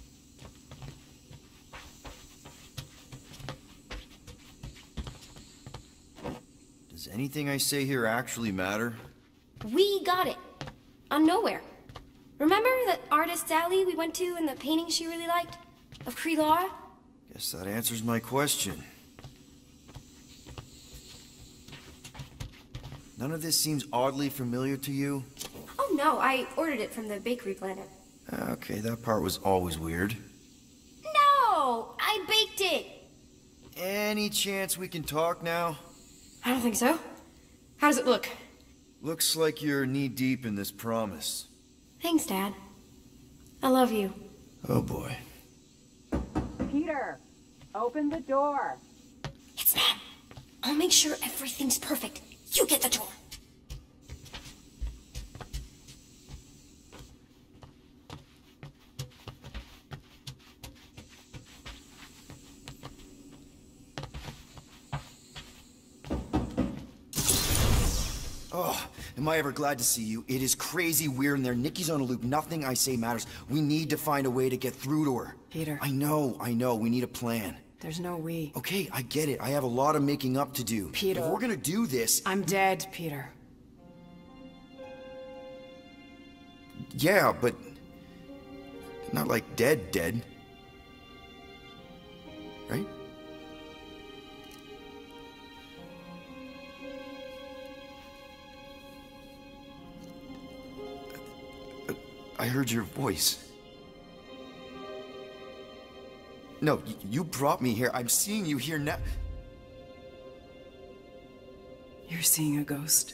Does anything I say here actually matter? We got it. On Nowhere. Remember that artist's alley we went to and the painting she really liked? Of Kree-Lara? Guess that answers my question. None of this seems oddly familiar to you? Oh no, I ordered it from the bakery planet. Okay, that part was always weird. No! I baked it! Any chance we can talk now? I don't think so. How does it look? Looks like you're knee-deep in this promise. Thanks, Dad. I love you. Oh boy. Peter, open the door. It's Mom. I'll make sure everything's perfect. You get the door. Oh, am I ever glad to see you. It is crazy weird in there. Nikki's on a loop. Nothing I say matters. We need to find a way to get through to her. Peter. I know, I know. We need a plan. There's no we. Okay, I get it. I have a lot of making up to do. Peter. If we're gonna do this... I'm dead, Peter. Yeah, but... not like dead dead. Right? I heard your voice. No, y you brought me here. I'm seeing you here now. You're seeing a ghost.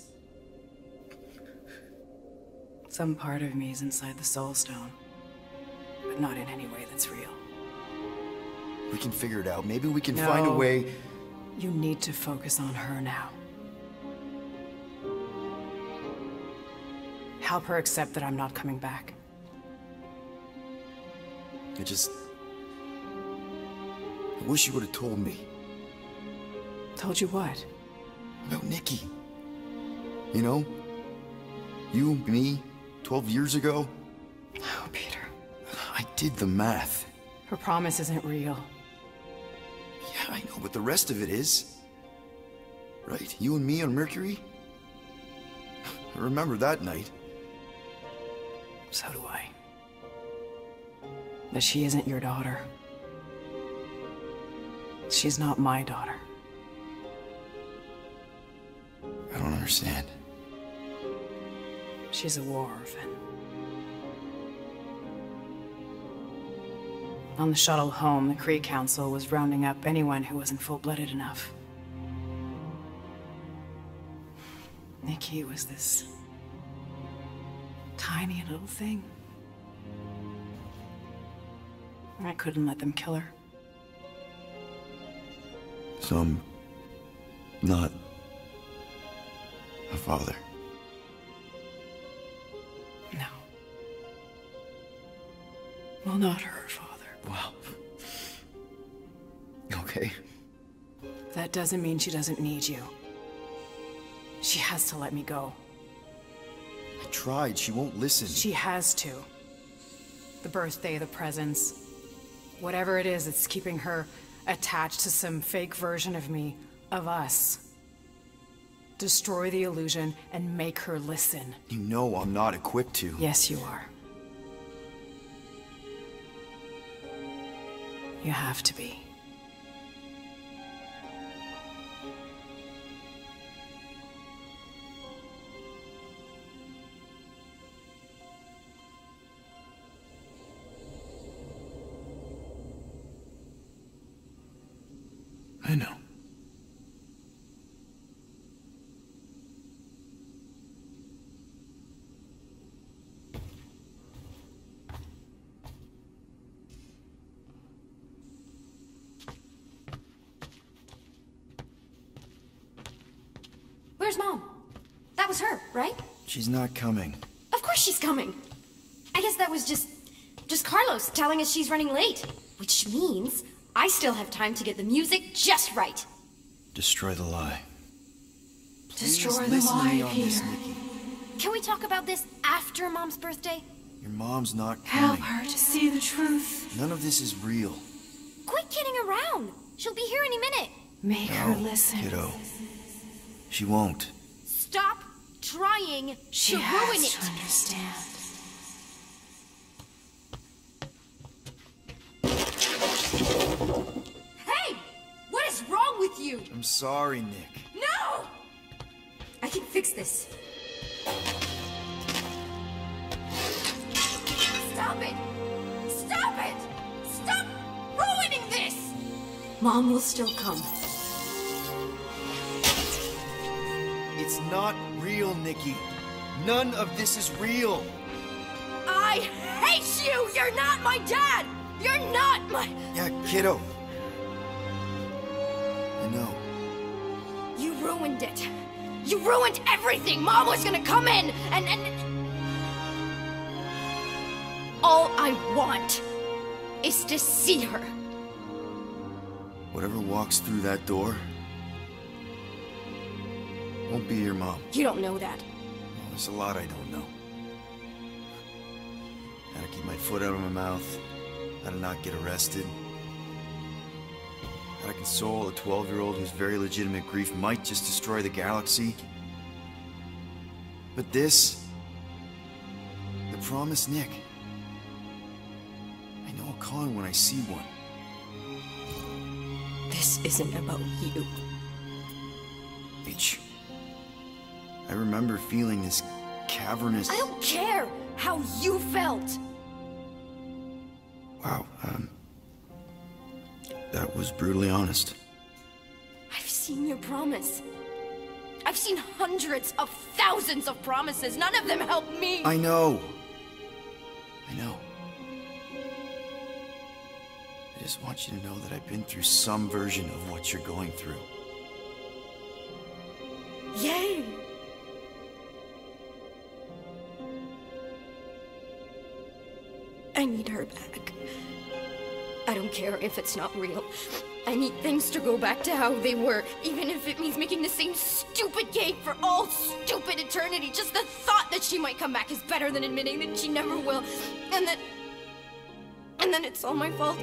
Some part of me is inside the Soul Stone, but not in any way that's real. We can figure it out. Maybe we can No. find a way... You need to focus on her now. Help her accept that I'm not coming back. I just... I wish you would have told me. Told you what? About Nikki. You know? You, me, twelve years ago. Oh, Peter. I did the math. Her promise isn't real. Yeah, I know, but the rest of it is. Right? You and me on Mercury? I remember that night. So do I. But she isn't your daughter. She's not my daughter. I don't understand. She's a war orphan. On the shuttle home, the Kree Council was rounding up anyone who wasn't full-blooded enough. Nikki was this tiny little thing. I couldn't let them kill her. So I'm not a father. No. Well, not her father. Wow. Okay. That doesn't mean she doesn't need you. She has to let me go. I tried. She won't listen. She has to. The birthday, the presents. Whatever it is, it's keeping her attached to some fake version of me, of us. Destroy the illusion and make her listen. You know I'm not equipped to. Yes, you are. You have to be. I know. Where's Mom? That was her, right? She's not coming. Of course she's coming. I guess that was just... just Carlos telling us she's running late. Which means I still have time to get the music just right. Destroy the lie. Destroy Please the listen to me lie, on this, Peter. Nikki. Can we talk about this after Mom's birthday? Your mom's not coming. Help her to see the truth. None of this is real. Quit kidding around. She'll be here any minute. Make No, her listen. kiddo. She won't. Stop trying She to has ruin it. to understand. Hey! What is wrong with you? I'm sorry, Nick. No! I can fix this. Stop it! Stop it! Stop ruining this! Mom will still come. It's It's not real, Nikki. None of this is real. I hate you! You're not my dad! You're not my... Yeah, kiddo. I know. You ruined it. You ruined everything! Mom was gonna come in and... and... All I want is to see her. Whatever walks through that door won't be your mom. You don't know that. Well, there's a lot I don't know. How to keep my foot out of my mouth, how to not get arrested, how to console a twelve-year-old whose very legitimate grief might just destroy the galaxy. But this, the promised Nick, I know a con when I see one. This isn't about you. H. I remember feeling this cavernous... I don't care how you felt. Wow, um... that was brutally honest. I've seen your promise. I've seen hundreds of thousands of promises. None of them help me. I know. I know. I just want you to know that I've been through some version of what you're going through. Yay! I need her back. I don't care if it's not real. I need things to go back to how they were, even if it means making the same stupid game for all stupid eternity. Just the thought that she might come back is better than admitting that she never will. And that... And then it's all my fault.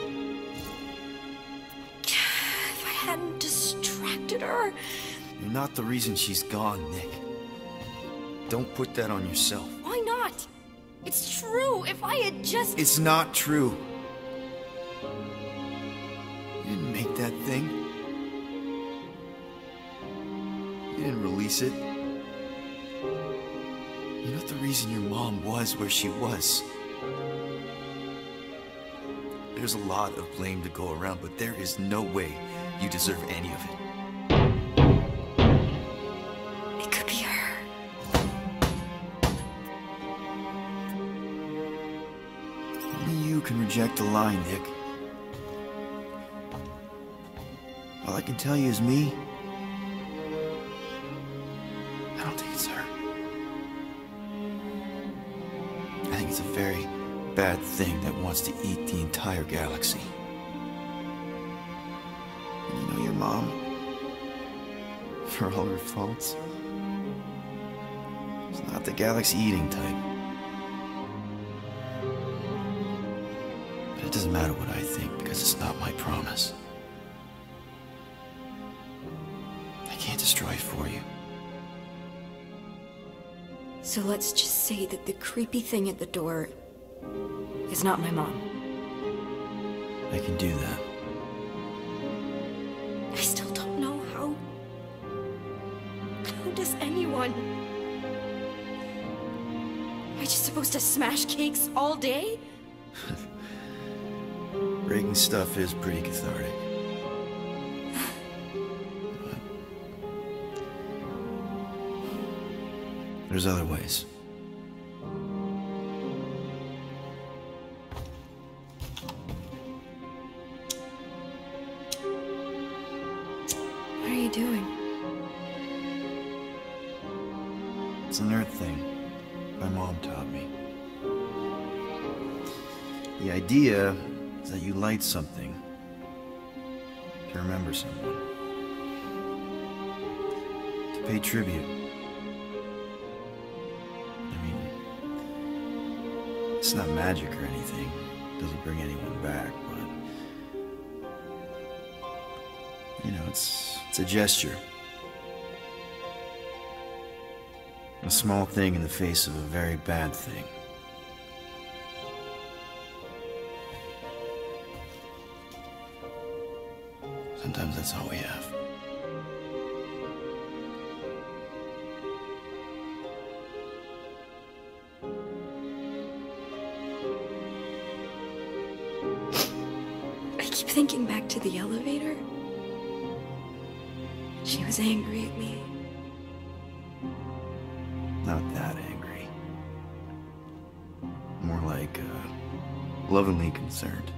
If I hadn't distracted her... You're not the reason she's gone, Nick. Don't put that on yourself. Why not? It's true. If I had just... It's not true. You didn't make that thing. You didn't release it. You're not the reason your mom was where she was. There's a lot of blame to go around, but there is no way you deserve any of it. It could be her. Only you can reject a lie, Nick. All I can tell you is me. I don't think it's her. I think it's a very bad thing that wants to eat the entire galaxy. And you know your mom, for all her faults, is not the galaxy-eating type. But it doesn't matter what I think, because it's not my promise. I can't destroy it for you. So let's just say that the creepy thing at the door is not my mom. I can do that. I still don't know how. How does anyone? Am I just supposed to smash cakes all day? Breaking stuff is pretty cathartic. But there's other ways. What are you doing? It's a nerd thing my mom taught me. The idea is that you light something to remember someone, to pay tribute. I mean, it's not magic or anything. It doesn't bring anyone back, but you know, it's it's a gesture. A small thing in the face of a very bad thing. Sometimes that's all we have. I keep thinking back to the elevator. She was angry at me. Not that angry. More like, uh, lovingly concerned.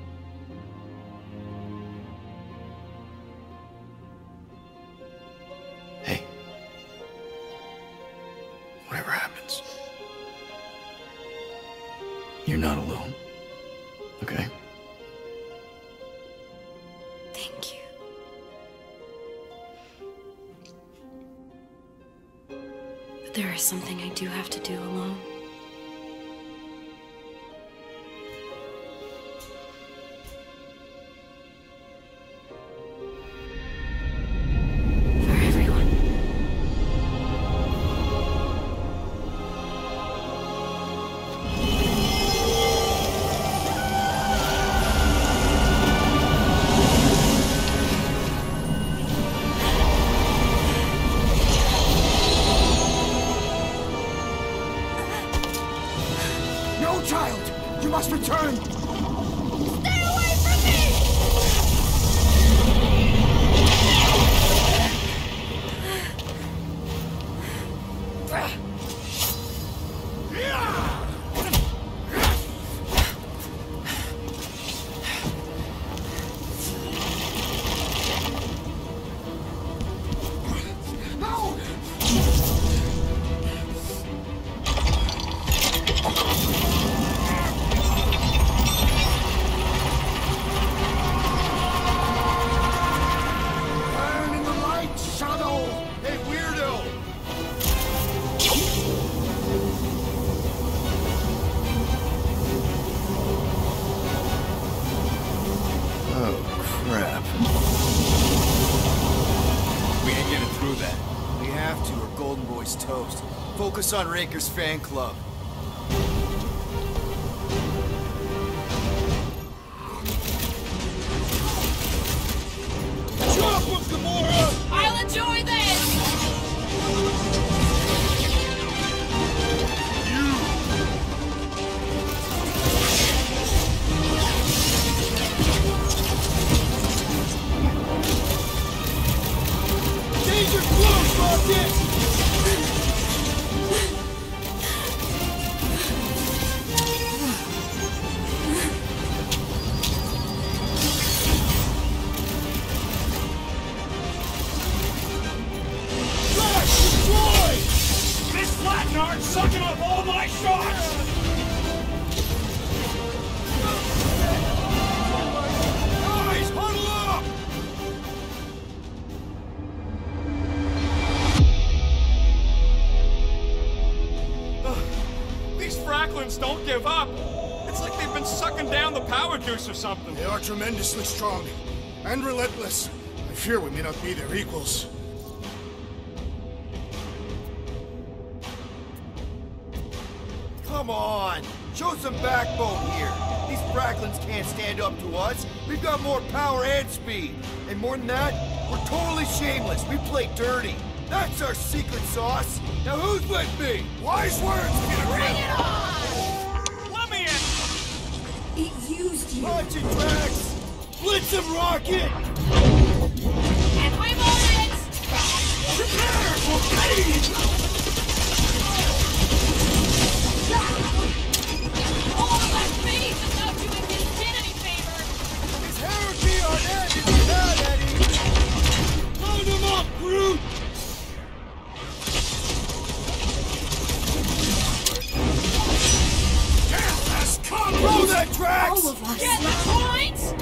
Hey. Whatever happens, you're not alone. Okay? Thank you. But there is something I do have to do alone. Focus on Raker's fan club. Drop him, Gamora! I'll enjoy this! Danger close, Rocket! Sucking up all my shots! Guys, huddle up! Uh, these Fracklins don't give up. It's like they've been sucking down the power juice or something. They are tremendously strong and relentless. I fear we may not be their equals. Come on! Show some backbone here! These Fracklins can't stand up to us! We've got more power and speed! And more than that, we're totally shameless! We play dirty! That's our secret sauce! Now who's with me? Wise words, Peter! Bring it on! Let me in! It used you! Watch it, Drax! Blitz him, Rocket! And I'm on it! Prepare for pain! All of that faith is not doing his kid any favor! His hierarchy on that is bad, Eddie! Load him up, Groot! Death has come! Throw that, Drax! All of us! Get the point!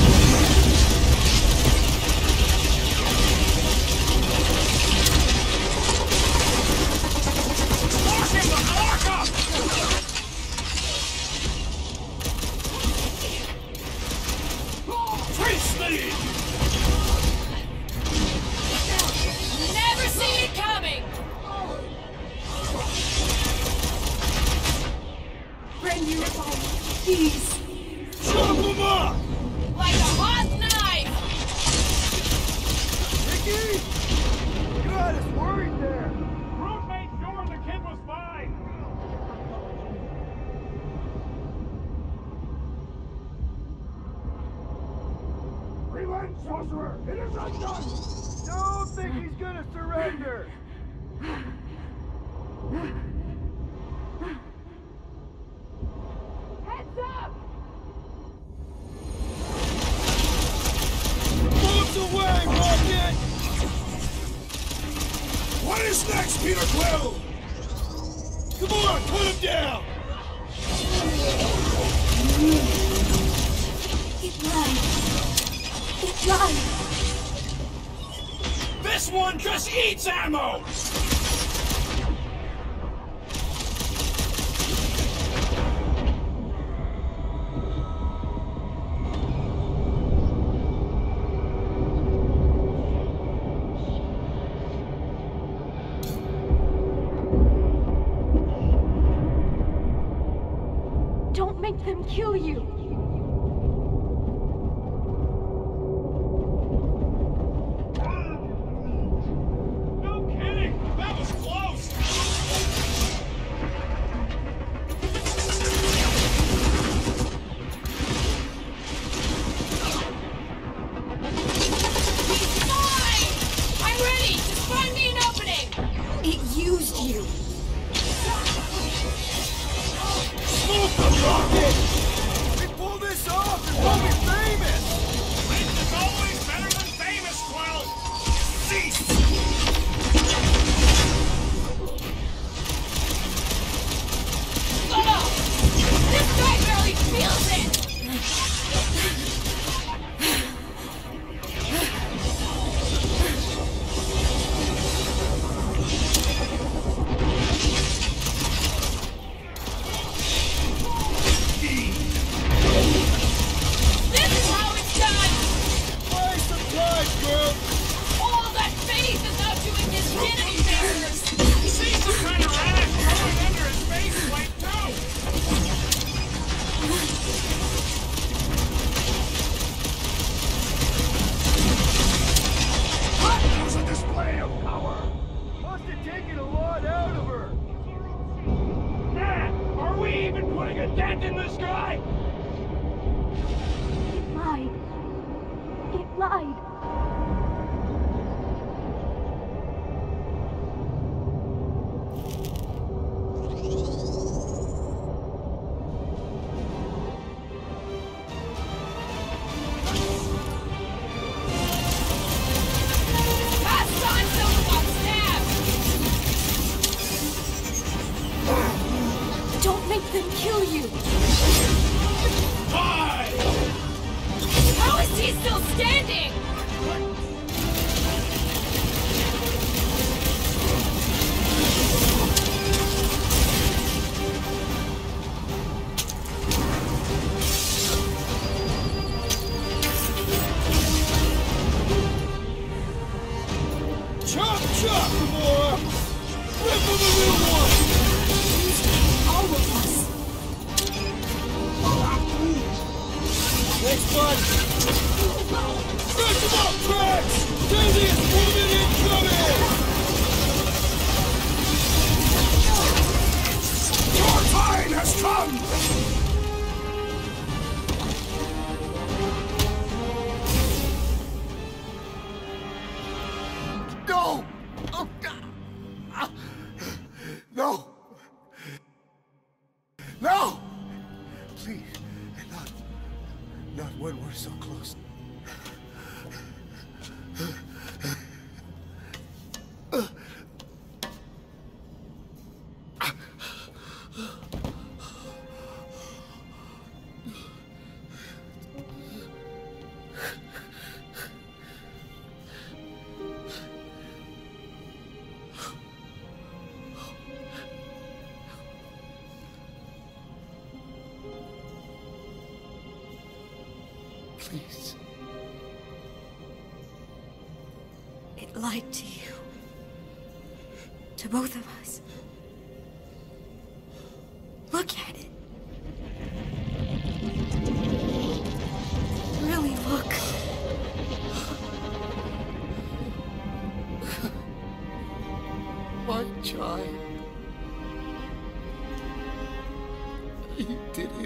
Mark him! Mark up! Face me! Never see it coming! Bring your fire, please! Chop him up! Like a hot knife! Nikki! You had us worried there! Groot made sure the kid was fine! Relent, sorcerer! It is undone! Don't think he's gonna surrender! What is next, Peter Quill? Come on, put him down! It lied. It lied. This one just eats ammo! Don't make them kill you. Please. It lied to you. To both of us. Look at it. Really look. My child. You did it.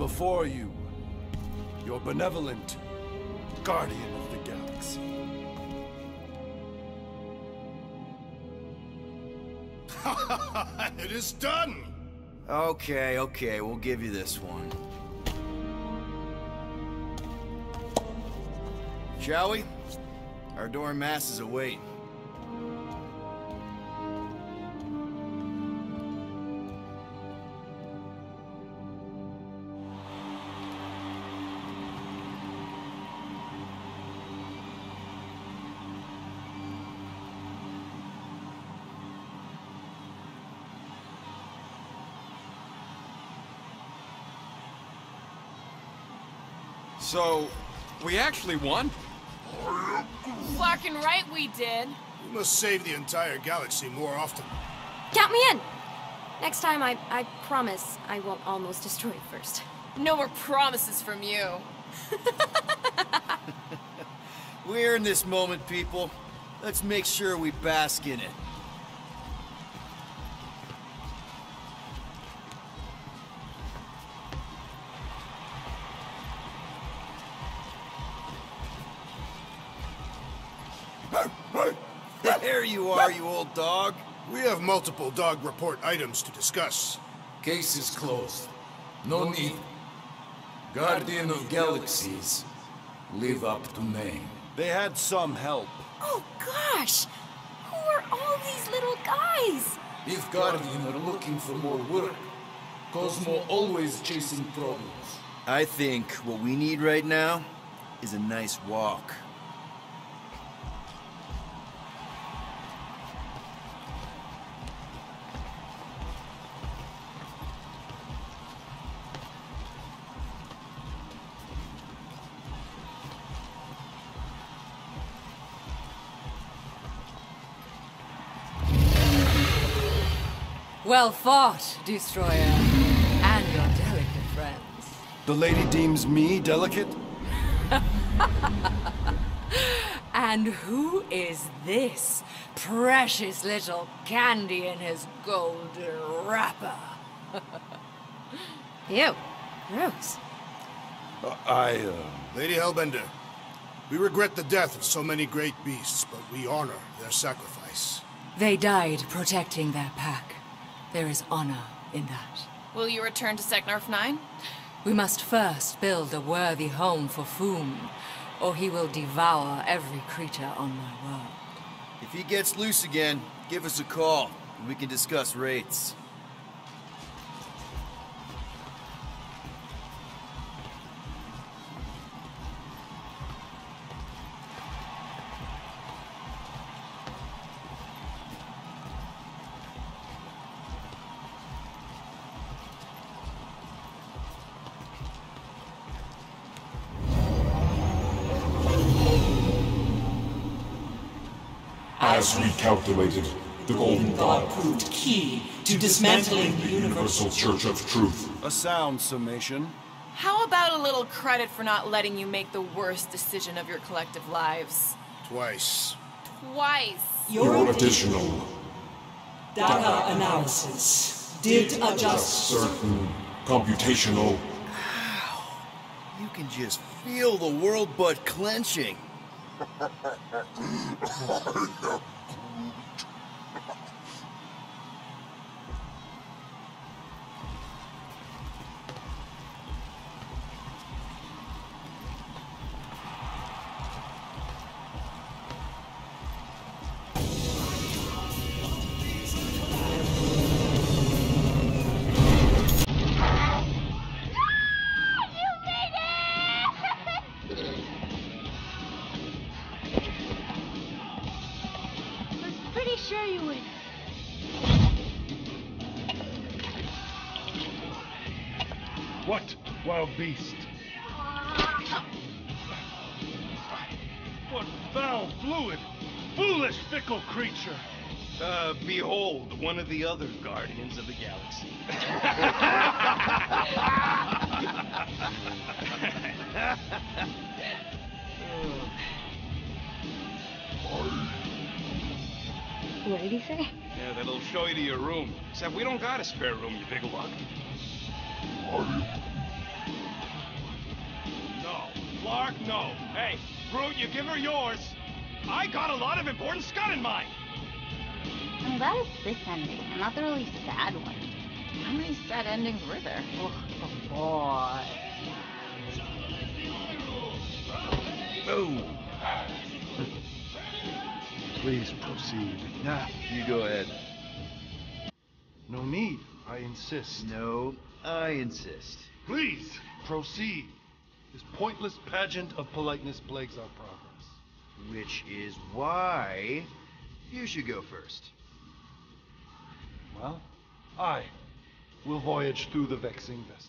before you, your benevolent guardian of the galaxy. It is done! Okay, okay, we'll give you this one. Shall we? Our dorm masses await. So, we actually won? Fucking right we did. We must save the entire galaxy more often. Count me in! Next time, I, I promise I won't almost destroy it first. No more promises from you. We're in this moment, people. Let's make sure we bask in it. There you are, you old dog. We have multiple dog report items to discuss. Case is closed. No need. Guardian of Galaxies. Live up to name. They had some help. Oh gosh! Who are all these little guys? If Guardian are looking for more work, Cosmo always chasing problems. I think what we need right now is a nice walk. Well fought, Destroyer, and your delicate friends. The lady deems me delicate? And who is this precious little candy in his golden wrapper? Ew. Gross. Uh, I, uh... Lady Hellbender, we regret the death of so many great beasts, but we honor their sacrifice. They died protecting their pack. There is honor in that. Will you return to Seknarf nine? We must first build a worthy home for Foom, or he will devour every creature on my world. If he gets loose again, give us a call, and we can discuss rates. As we calculated, the Golden God proved key to dismantling the Universal Church of Truth. A sound summation. How about a little credit for not letting you make the worst decision of your collective lives? Twice. Twice. Your additional data analysis did adjust certain computational. You can just feel the world butt clenching. Sure you would. What, wild beast? What foul fluid! Foolish, fickle creature! Uh, behold, one of the other guardians of the galaxy. What did he say? Yeah, that'll show you to your room. Except we don't got a spare room, you big lug. Fuck no! Hey, Groot, you give her yours. I got a lot of important scud in mind. I'm glad it's this ending, and not the really sad one. How many sad endings were there? Oh, boy. Oh. Please proceed. Nah, you go ahead. No need. I insist. No, I insist. Please proceed. This pointless pageant of politeness plagues our progress. Which is why you should go first. Well, I will voyage through the vexing vestibule.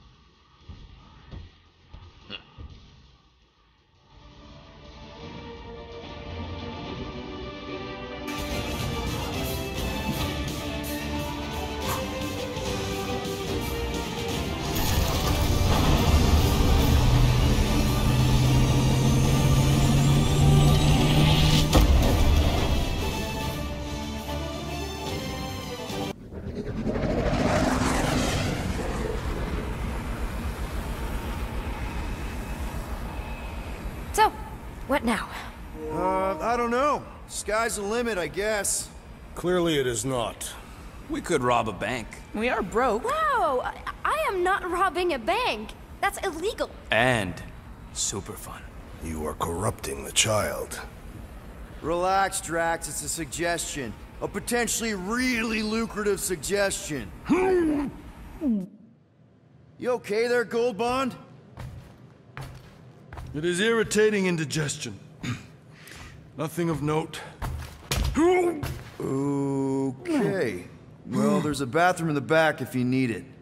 What now? Uh, I don't know. Sky's the limit, I guess. Clearly it is not. We could rob a bank. We are broke. Whoa! I, I am not robbing a bank. That's illegal. And super fun. You are corrupting the child. Relax, Drax. It's a suggestion. A potentially really lucrative suggestion. You okay there, Gold Bond? It is irritating indigestion. Nothing of note. Okay. Well, there's a bathroom in the back if you need it.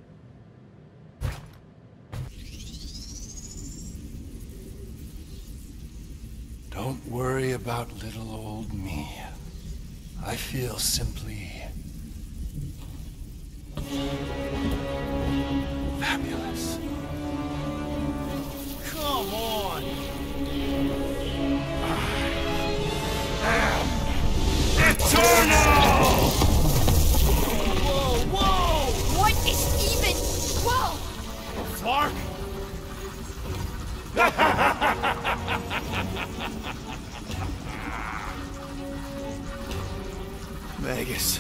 Don't worry about little old me. I feel simply... fabulous. Come on! Eternal! Whoa, whoa! What is even... Whoa! Clark? Magus.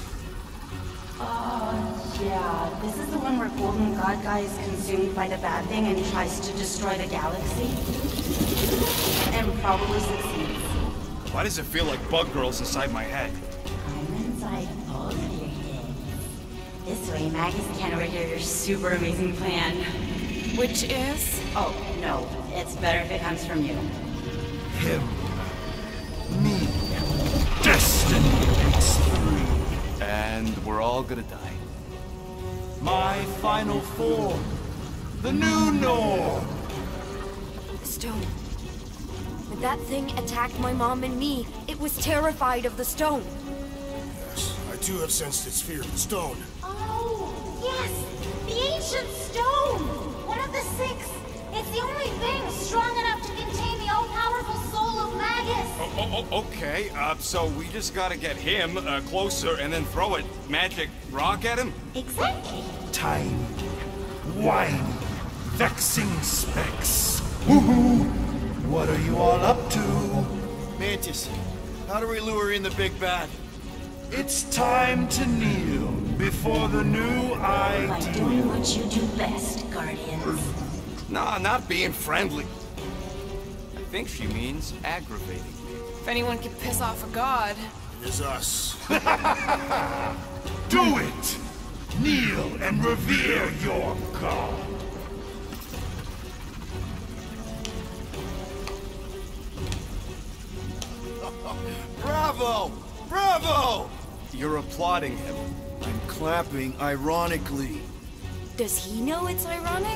Oh, yeah. This is the one where Golden God Guy is consumed by the bad thing and tries to destroy the galaxy. And probably succeeds. Why does it feel like bug girls inside my head? I'm inside all of your heads. This way, Magus can't overhear your super amazing plan. Which is? Oh, no. It's better if it comes from you. Him. Me. Destiny makes three. And we're all gonna die. My final form. The new norm. The stone. When that thing attacked my mom and me, it was terrified of the stone. Yes, I too have sensed its fear of the stone. Oh, yes! The ancient stone! One of the six! It's the only thing strong enough to contain the all-powerful soul of Magus! Oh, oh, oh, okay, uh, so we just gotta get him uh, closer and then throw a magic rock at him? Exactly. Tiny, whiny, vexing specks. Woohoo! What are you all up to? Mantis, how do we lure in the big bad? It's time to kneel before the new By ideal. doing what you do best, Guardians. Nah, not being friendly. I think she means aggravating. If anyone could piss off a god. It is us. Do it! Kneel and revere your god. Bravo! Bravo! You're applauding him. I'm clapping ironically. Does he know it's ironic?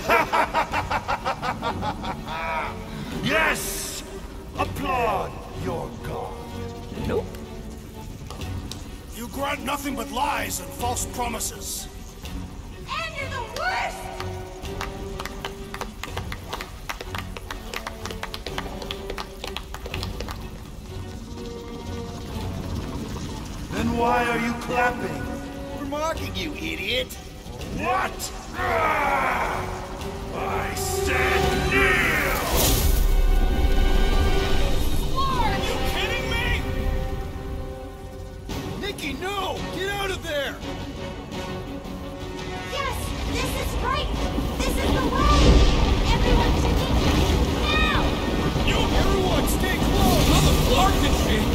Yes! Applaud your god. Nope. You grant nothing but lies and false promises. And you're the worst! Then why are you clapping? We're mocking you, idiot! What? Ah! I said kneel! right! This is the way! Everyone to Nikki! Now! You, everyone, stay close! On the floor can shake!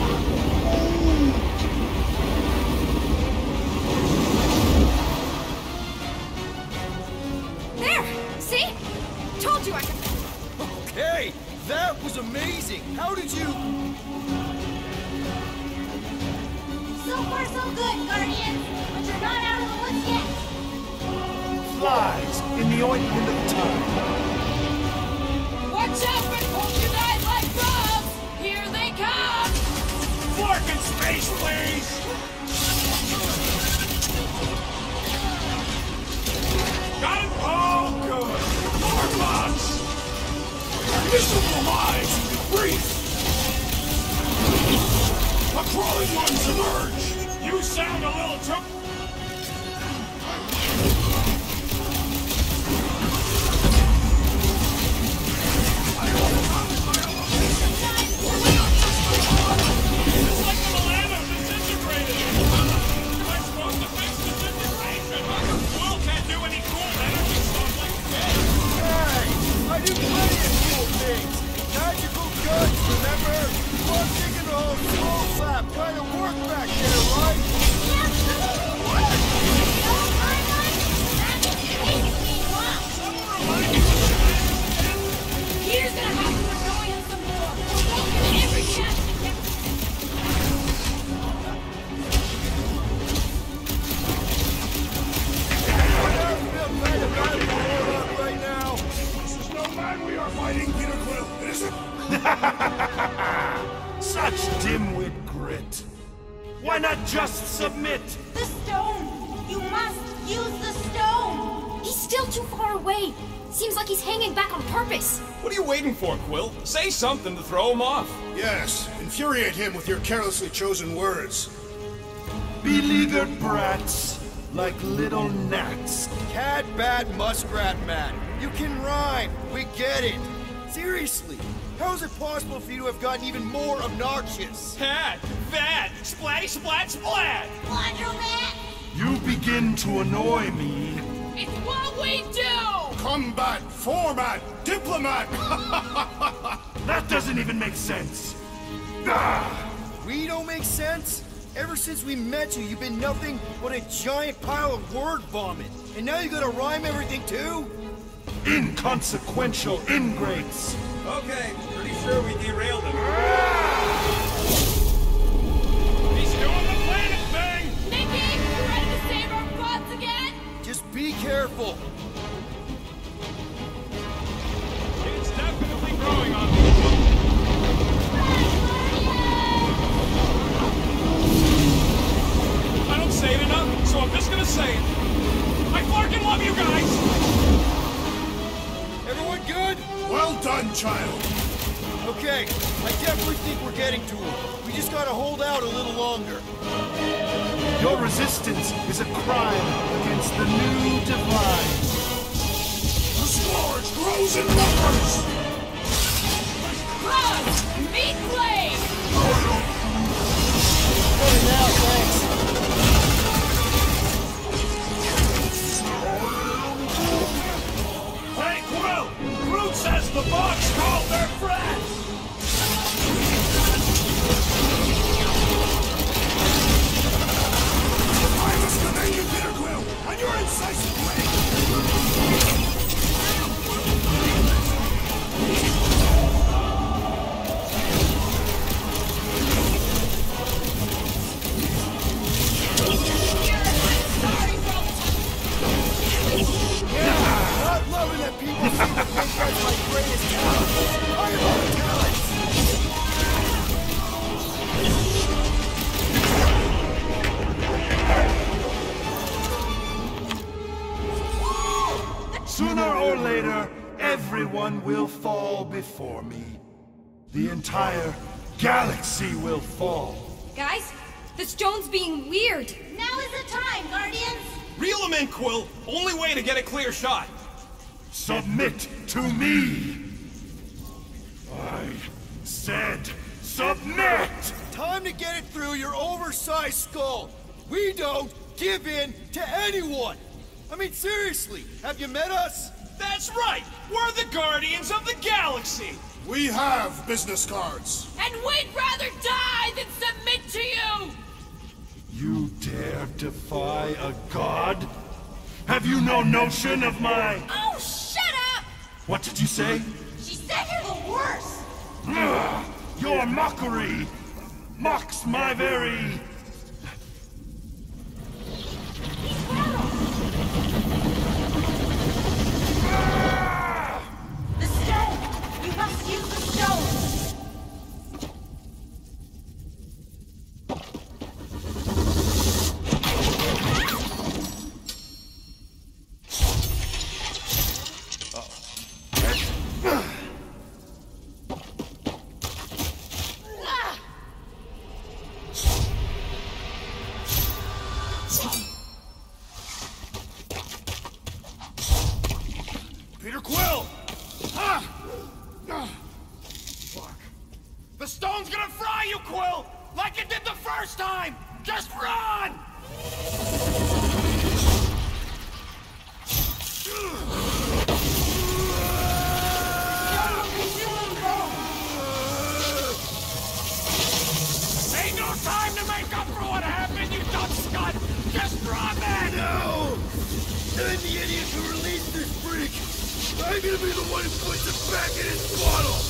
There! See? Told you I could... Okay, that was amazing! How did you... So far, so good, Guardians. But you're not out of the woods yet. Flies in the ointment of time. Watch out for poltergeist like bugs! Here they come! Fork in space, please! Got it? Oh, good. More bugs! Invisible lives brief! The crawling ones emerge! You sound a little too... It's like the Milano disintegrated! Am I supposed to fix disintegration? Will can't do any cool energy stuff like this! Hey! I do plenty of cool things! Magical guns, remember? One thing in the whole small slap trying to work back there, right? Here's gonna happen, we're going in some more! We'll get every chance to get... Right now. This is no man we are fighting, Peter Quill. It isn't. Such dimwit grit. Why not just submit? The stone! You must use the stone! He's still too far away. Seems like he's hanging back on purpose. What are you waiting for, Quill? Say something to throw him off. Yes, infuriate him with your carelessly chosen words. Beleaguered brats, like little gnats. Cat, bat, muskrat, man. You can rhyme. We get it. Seriously, how is it possible for you to have gotten even more obnoxious? Cat, bad, splatty, splat, splat! Laundromat! You begin to annoy me. It's what we do! Combat, format, diplomat! That doesn't even make sense. Ah! We don't make sense? Ever since we met you, you've been nothing but a giant pile of word vomit. And now you gotta rhyme everything too? Inconsequential ingrates. Okay, pretty sure we derailed him. He's doing the planet thing! Nikki, you ready to save our butts again? Just be careful. It's definitely growing on me. I don't say it enough, so I'm just gonna say it. I fucking love you guys! Everyone good? Well done, child. Okay, I definitely think we're getting to him. We just gotta hold out a little longer. Your resistance is a crime against the new divine. The scourge grows in numbers! Run! Meat flame! Better now, thanks. Hey, Quill! Groot says the bugs called their friends! I must commend you, Peter Quill, on your incisive way! Not loving that people seem to think that's my greatest talent. I am all talents. Sooner or later, everyone will fall before me. The entire galaxy will fall. Guys, the stone's being weird. Now is the time, Guardians! Reel him in, Quill. Only way to get a clear shot. Submit to me! I said submit! Time to get it through your oversized skull. We don't give in to anyone. I mean, seriously, have you met us? That's right! We're the Guardians of the Galaxy! We have business cards. And we'd rather die than submit to you! You dare defy a god? Have you no notion of my... Oh, shut up! What did you say? She said you're the worst! Ugh, your mockery mocks my very... The stone! We must use the stone! Peter Quill! Ah! Ah! Fuck. The stone's gonna fry you, Quill! Like it did the first time! Just run! Ain't no time to make up for what happened, you dumb scut! Just drop it! No! I'm the idiot who released this freak! I'm gonna be the one who puts it back in his bottle!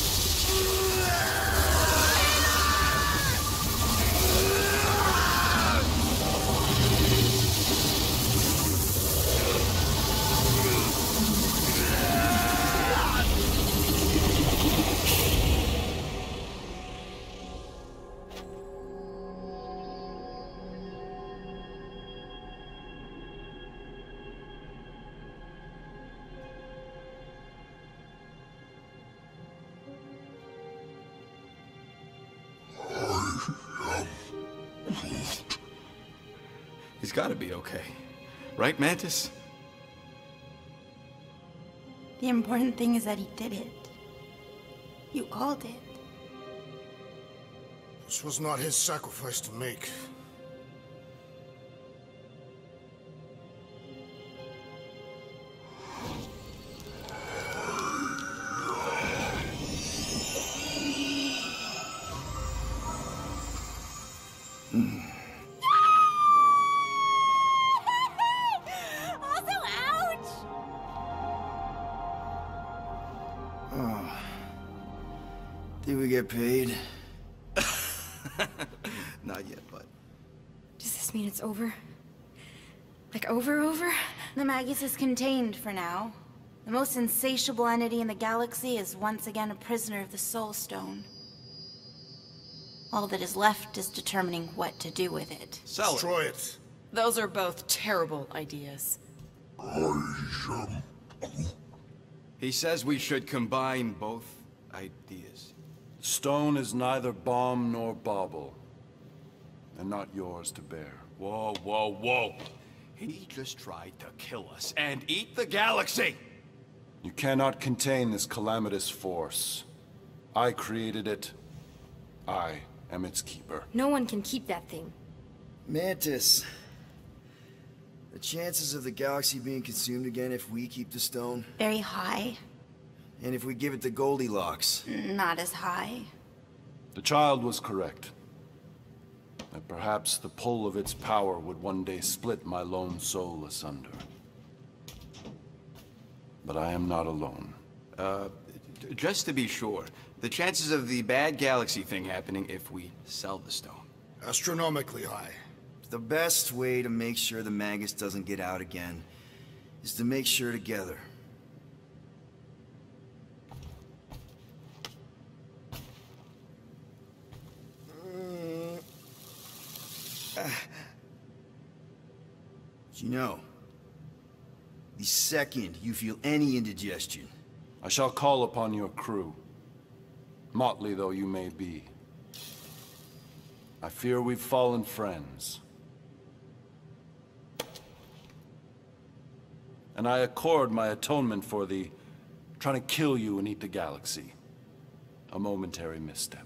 He's gotta be okay. Right, Mantis? The important thing is that he did it. You all did. This was not his sacrifice to make. Did we get paid? Not yet, but... Does this mean it's over? Like over, over? The Magus is contained for now. The most insatiable entity in the galaxy is once again a prisoner of the Soul Stone. All that is left is determining what to do with it. Sell it. Destroy it. Those are both terrible ideas. He says we should combine both ideas. Stone is neither bomb nor bauble, and not yours to bear. Whoa, whoa, whoa. He just tried to kill us and eat the galaxy! You cannot contain this calamitous force. I created it. I am its keeper. No one can keep that thing. Mantis. The chances of the galaxy being consumed again if we keep the stone? Very high. And if we give it to Goldilocks? Not as high. The child was correct. That perhaps the pull of its power would one day split my lone soul asunder. But I am not alone. Uh, just to be sure, the chances of the bad galaxy thing happening if we sell the stone? Astronomically high. The best way to make sure the Magus doesn't get out again is to make sure together. You know, the second you feel any indigestion, I shall call upon your crew, motley though you may be. I fear we've fallen friends. And I accord my atonement for the trying to kill you and eat the galaxy. A momentary misstep.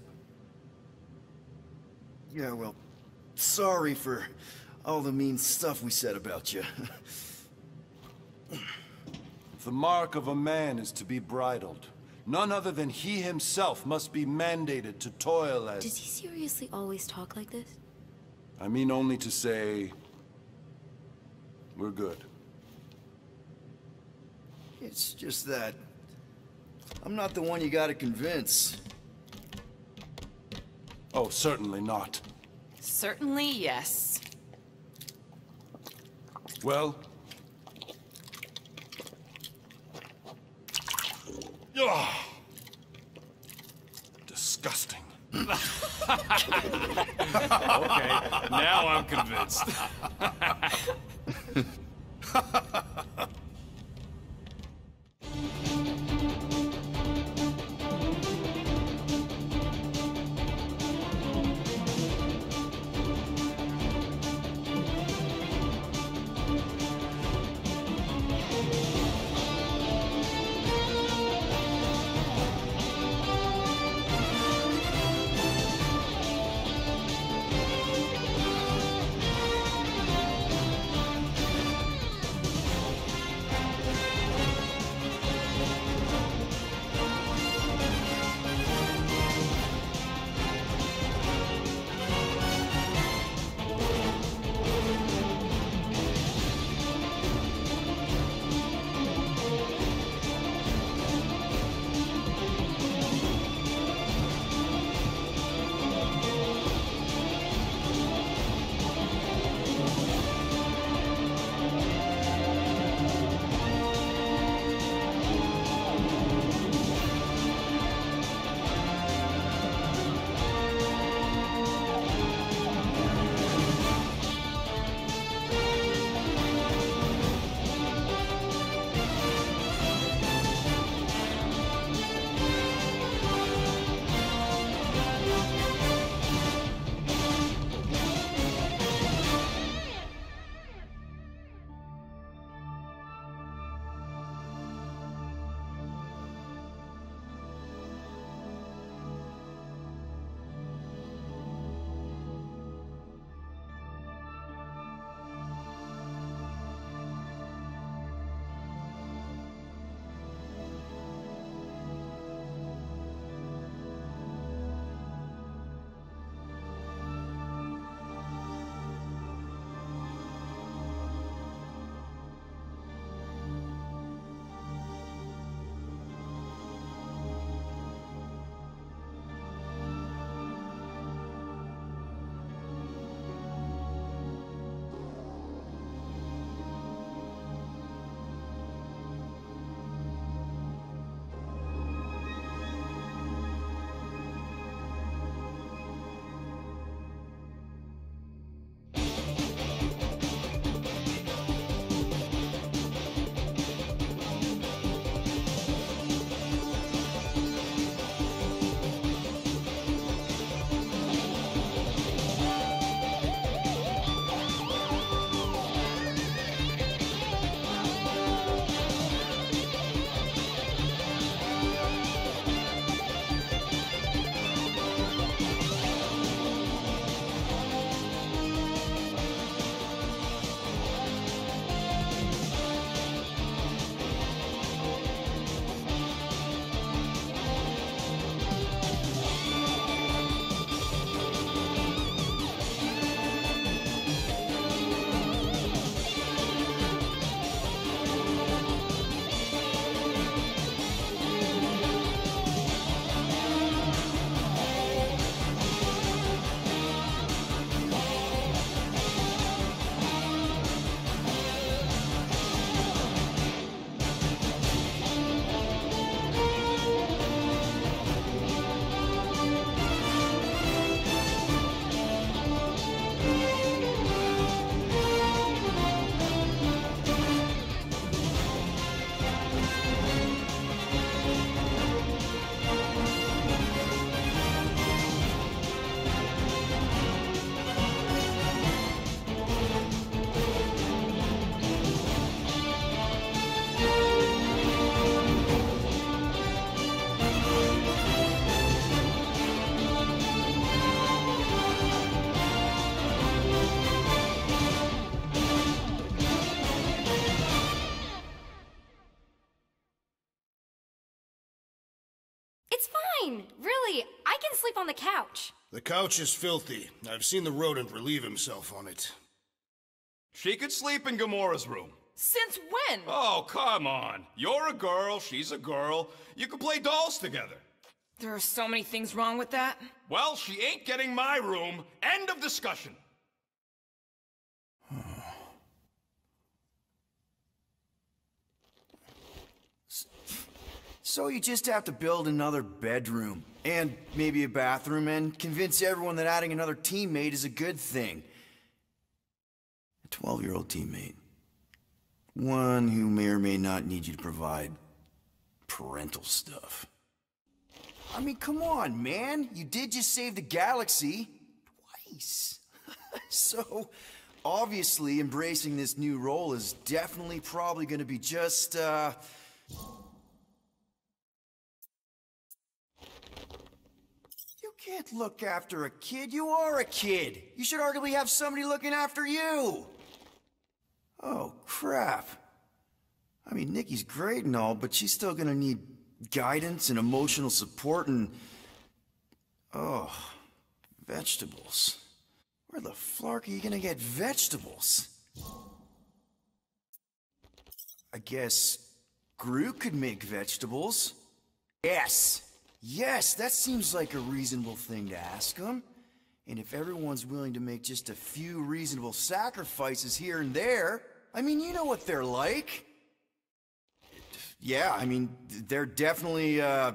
Yeah, well, sorry for all the mean stuff we said about you. If the mark of a man is to be bridled, none other than he himself must be mandated to toil as... Does he seriously always talk like this? I mean only to say... we're good. It's just that... I'm not the one you gotta convince. Oh, certainly not. Certainly, yes. Well... Ugh. Disgusting. Okay, now I'm convinced. It's fine. Really, I can sleep on the couch. The couch is filthy. I've seen the rodent relieve himself on it. She could sleep in Gamora's room. Since when? Oh, come on. You're a girl, she's a girl. You can play dolls together. There are so many things wrong with that. Well, she ain't getting my room. End of discussion. So you just have to build another bedroom, and maybe a bathroom, and convince everyone that adding another teammate is a good thing. A twelve-year-old teammate. One who may or may not need you to provide parental stuff. I mean, come on, man. You did just save the galaxy. Twice. So, obviously, embracing this new role is definitely probably gonna be just, uh... You can't look after a kid. You are a kid. You should arguably have somebody looking after you. Oh, crap. I mean, Nikki's great and all, but she's still gonna need guidance and emotional support and... Oh, vegetables. Where the flark are you gonna get vegetables? I guess Groot could make vegetables. Yes. Yes, that seems like a reasonable thing to ask him. And if everyone's willing to make just a few reasonable sacrifices here and there, I mean, you know what they're like. Yeah, I mean, they're definitely, uh...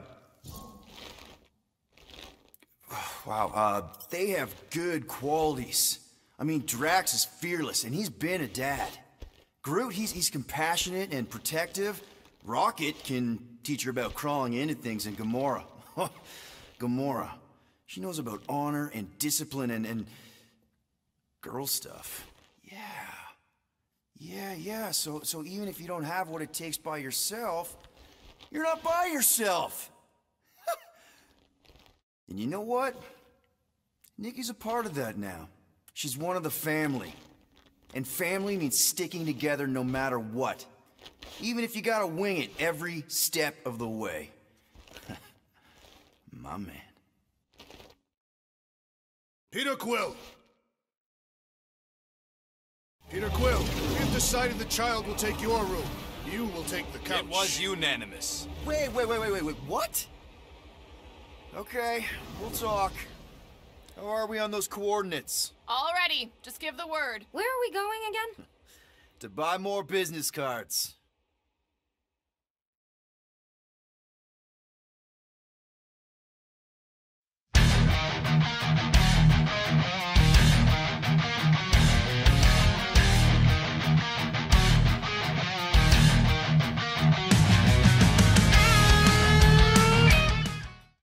wow, uh, they have good qualities. I mean, Drax is fearless, and he's been a dad. Groot, he's, he's compassionate and protective. Rocket can teach her about crawling into things, and Gamora. Gamora. She knows about honor and discipline and, and... girl stuff. Yeah. Yeah, yeah, so, so even if you don't have what it takes by yourself, you're not by yourself! And you know what? Nikki's a part of that now. She's one of the family. And family means sticking together no matter what. Even if you gotta wing it every step of the way. My man. Peter Quill! Peter Quill, we have decided the child will take your room. You will take the couch. It was unanimous. Wait, wait, wait, wait, wait, wait, what? Okay, we'll talk. How are we on those coordinates? All ready. Just give the word. Where are we going again? To buy more business cards.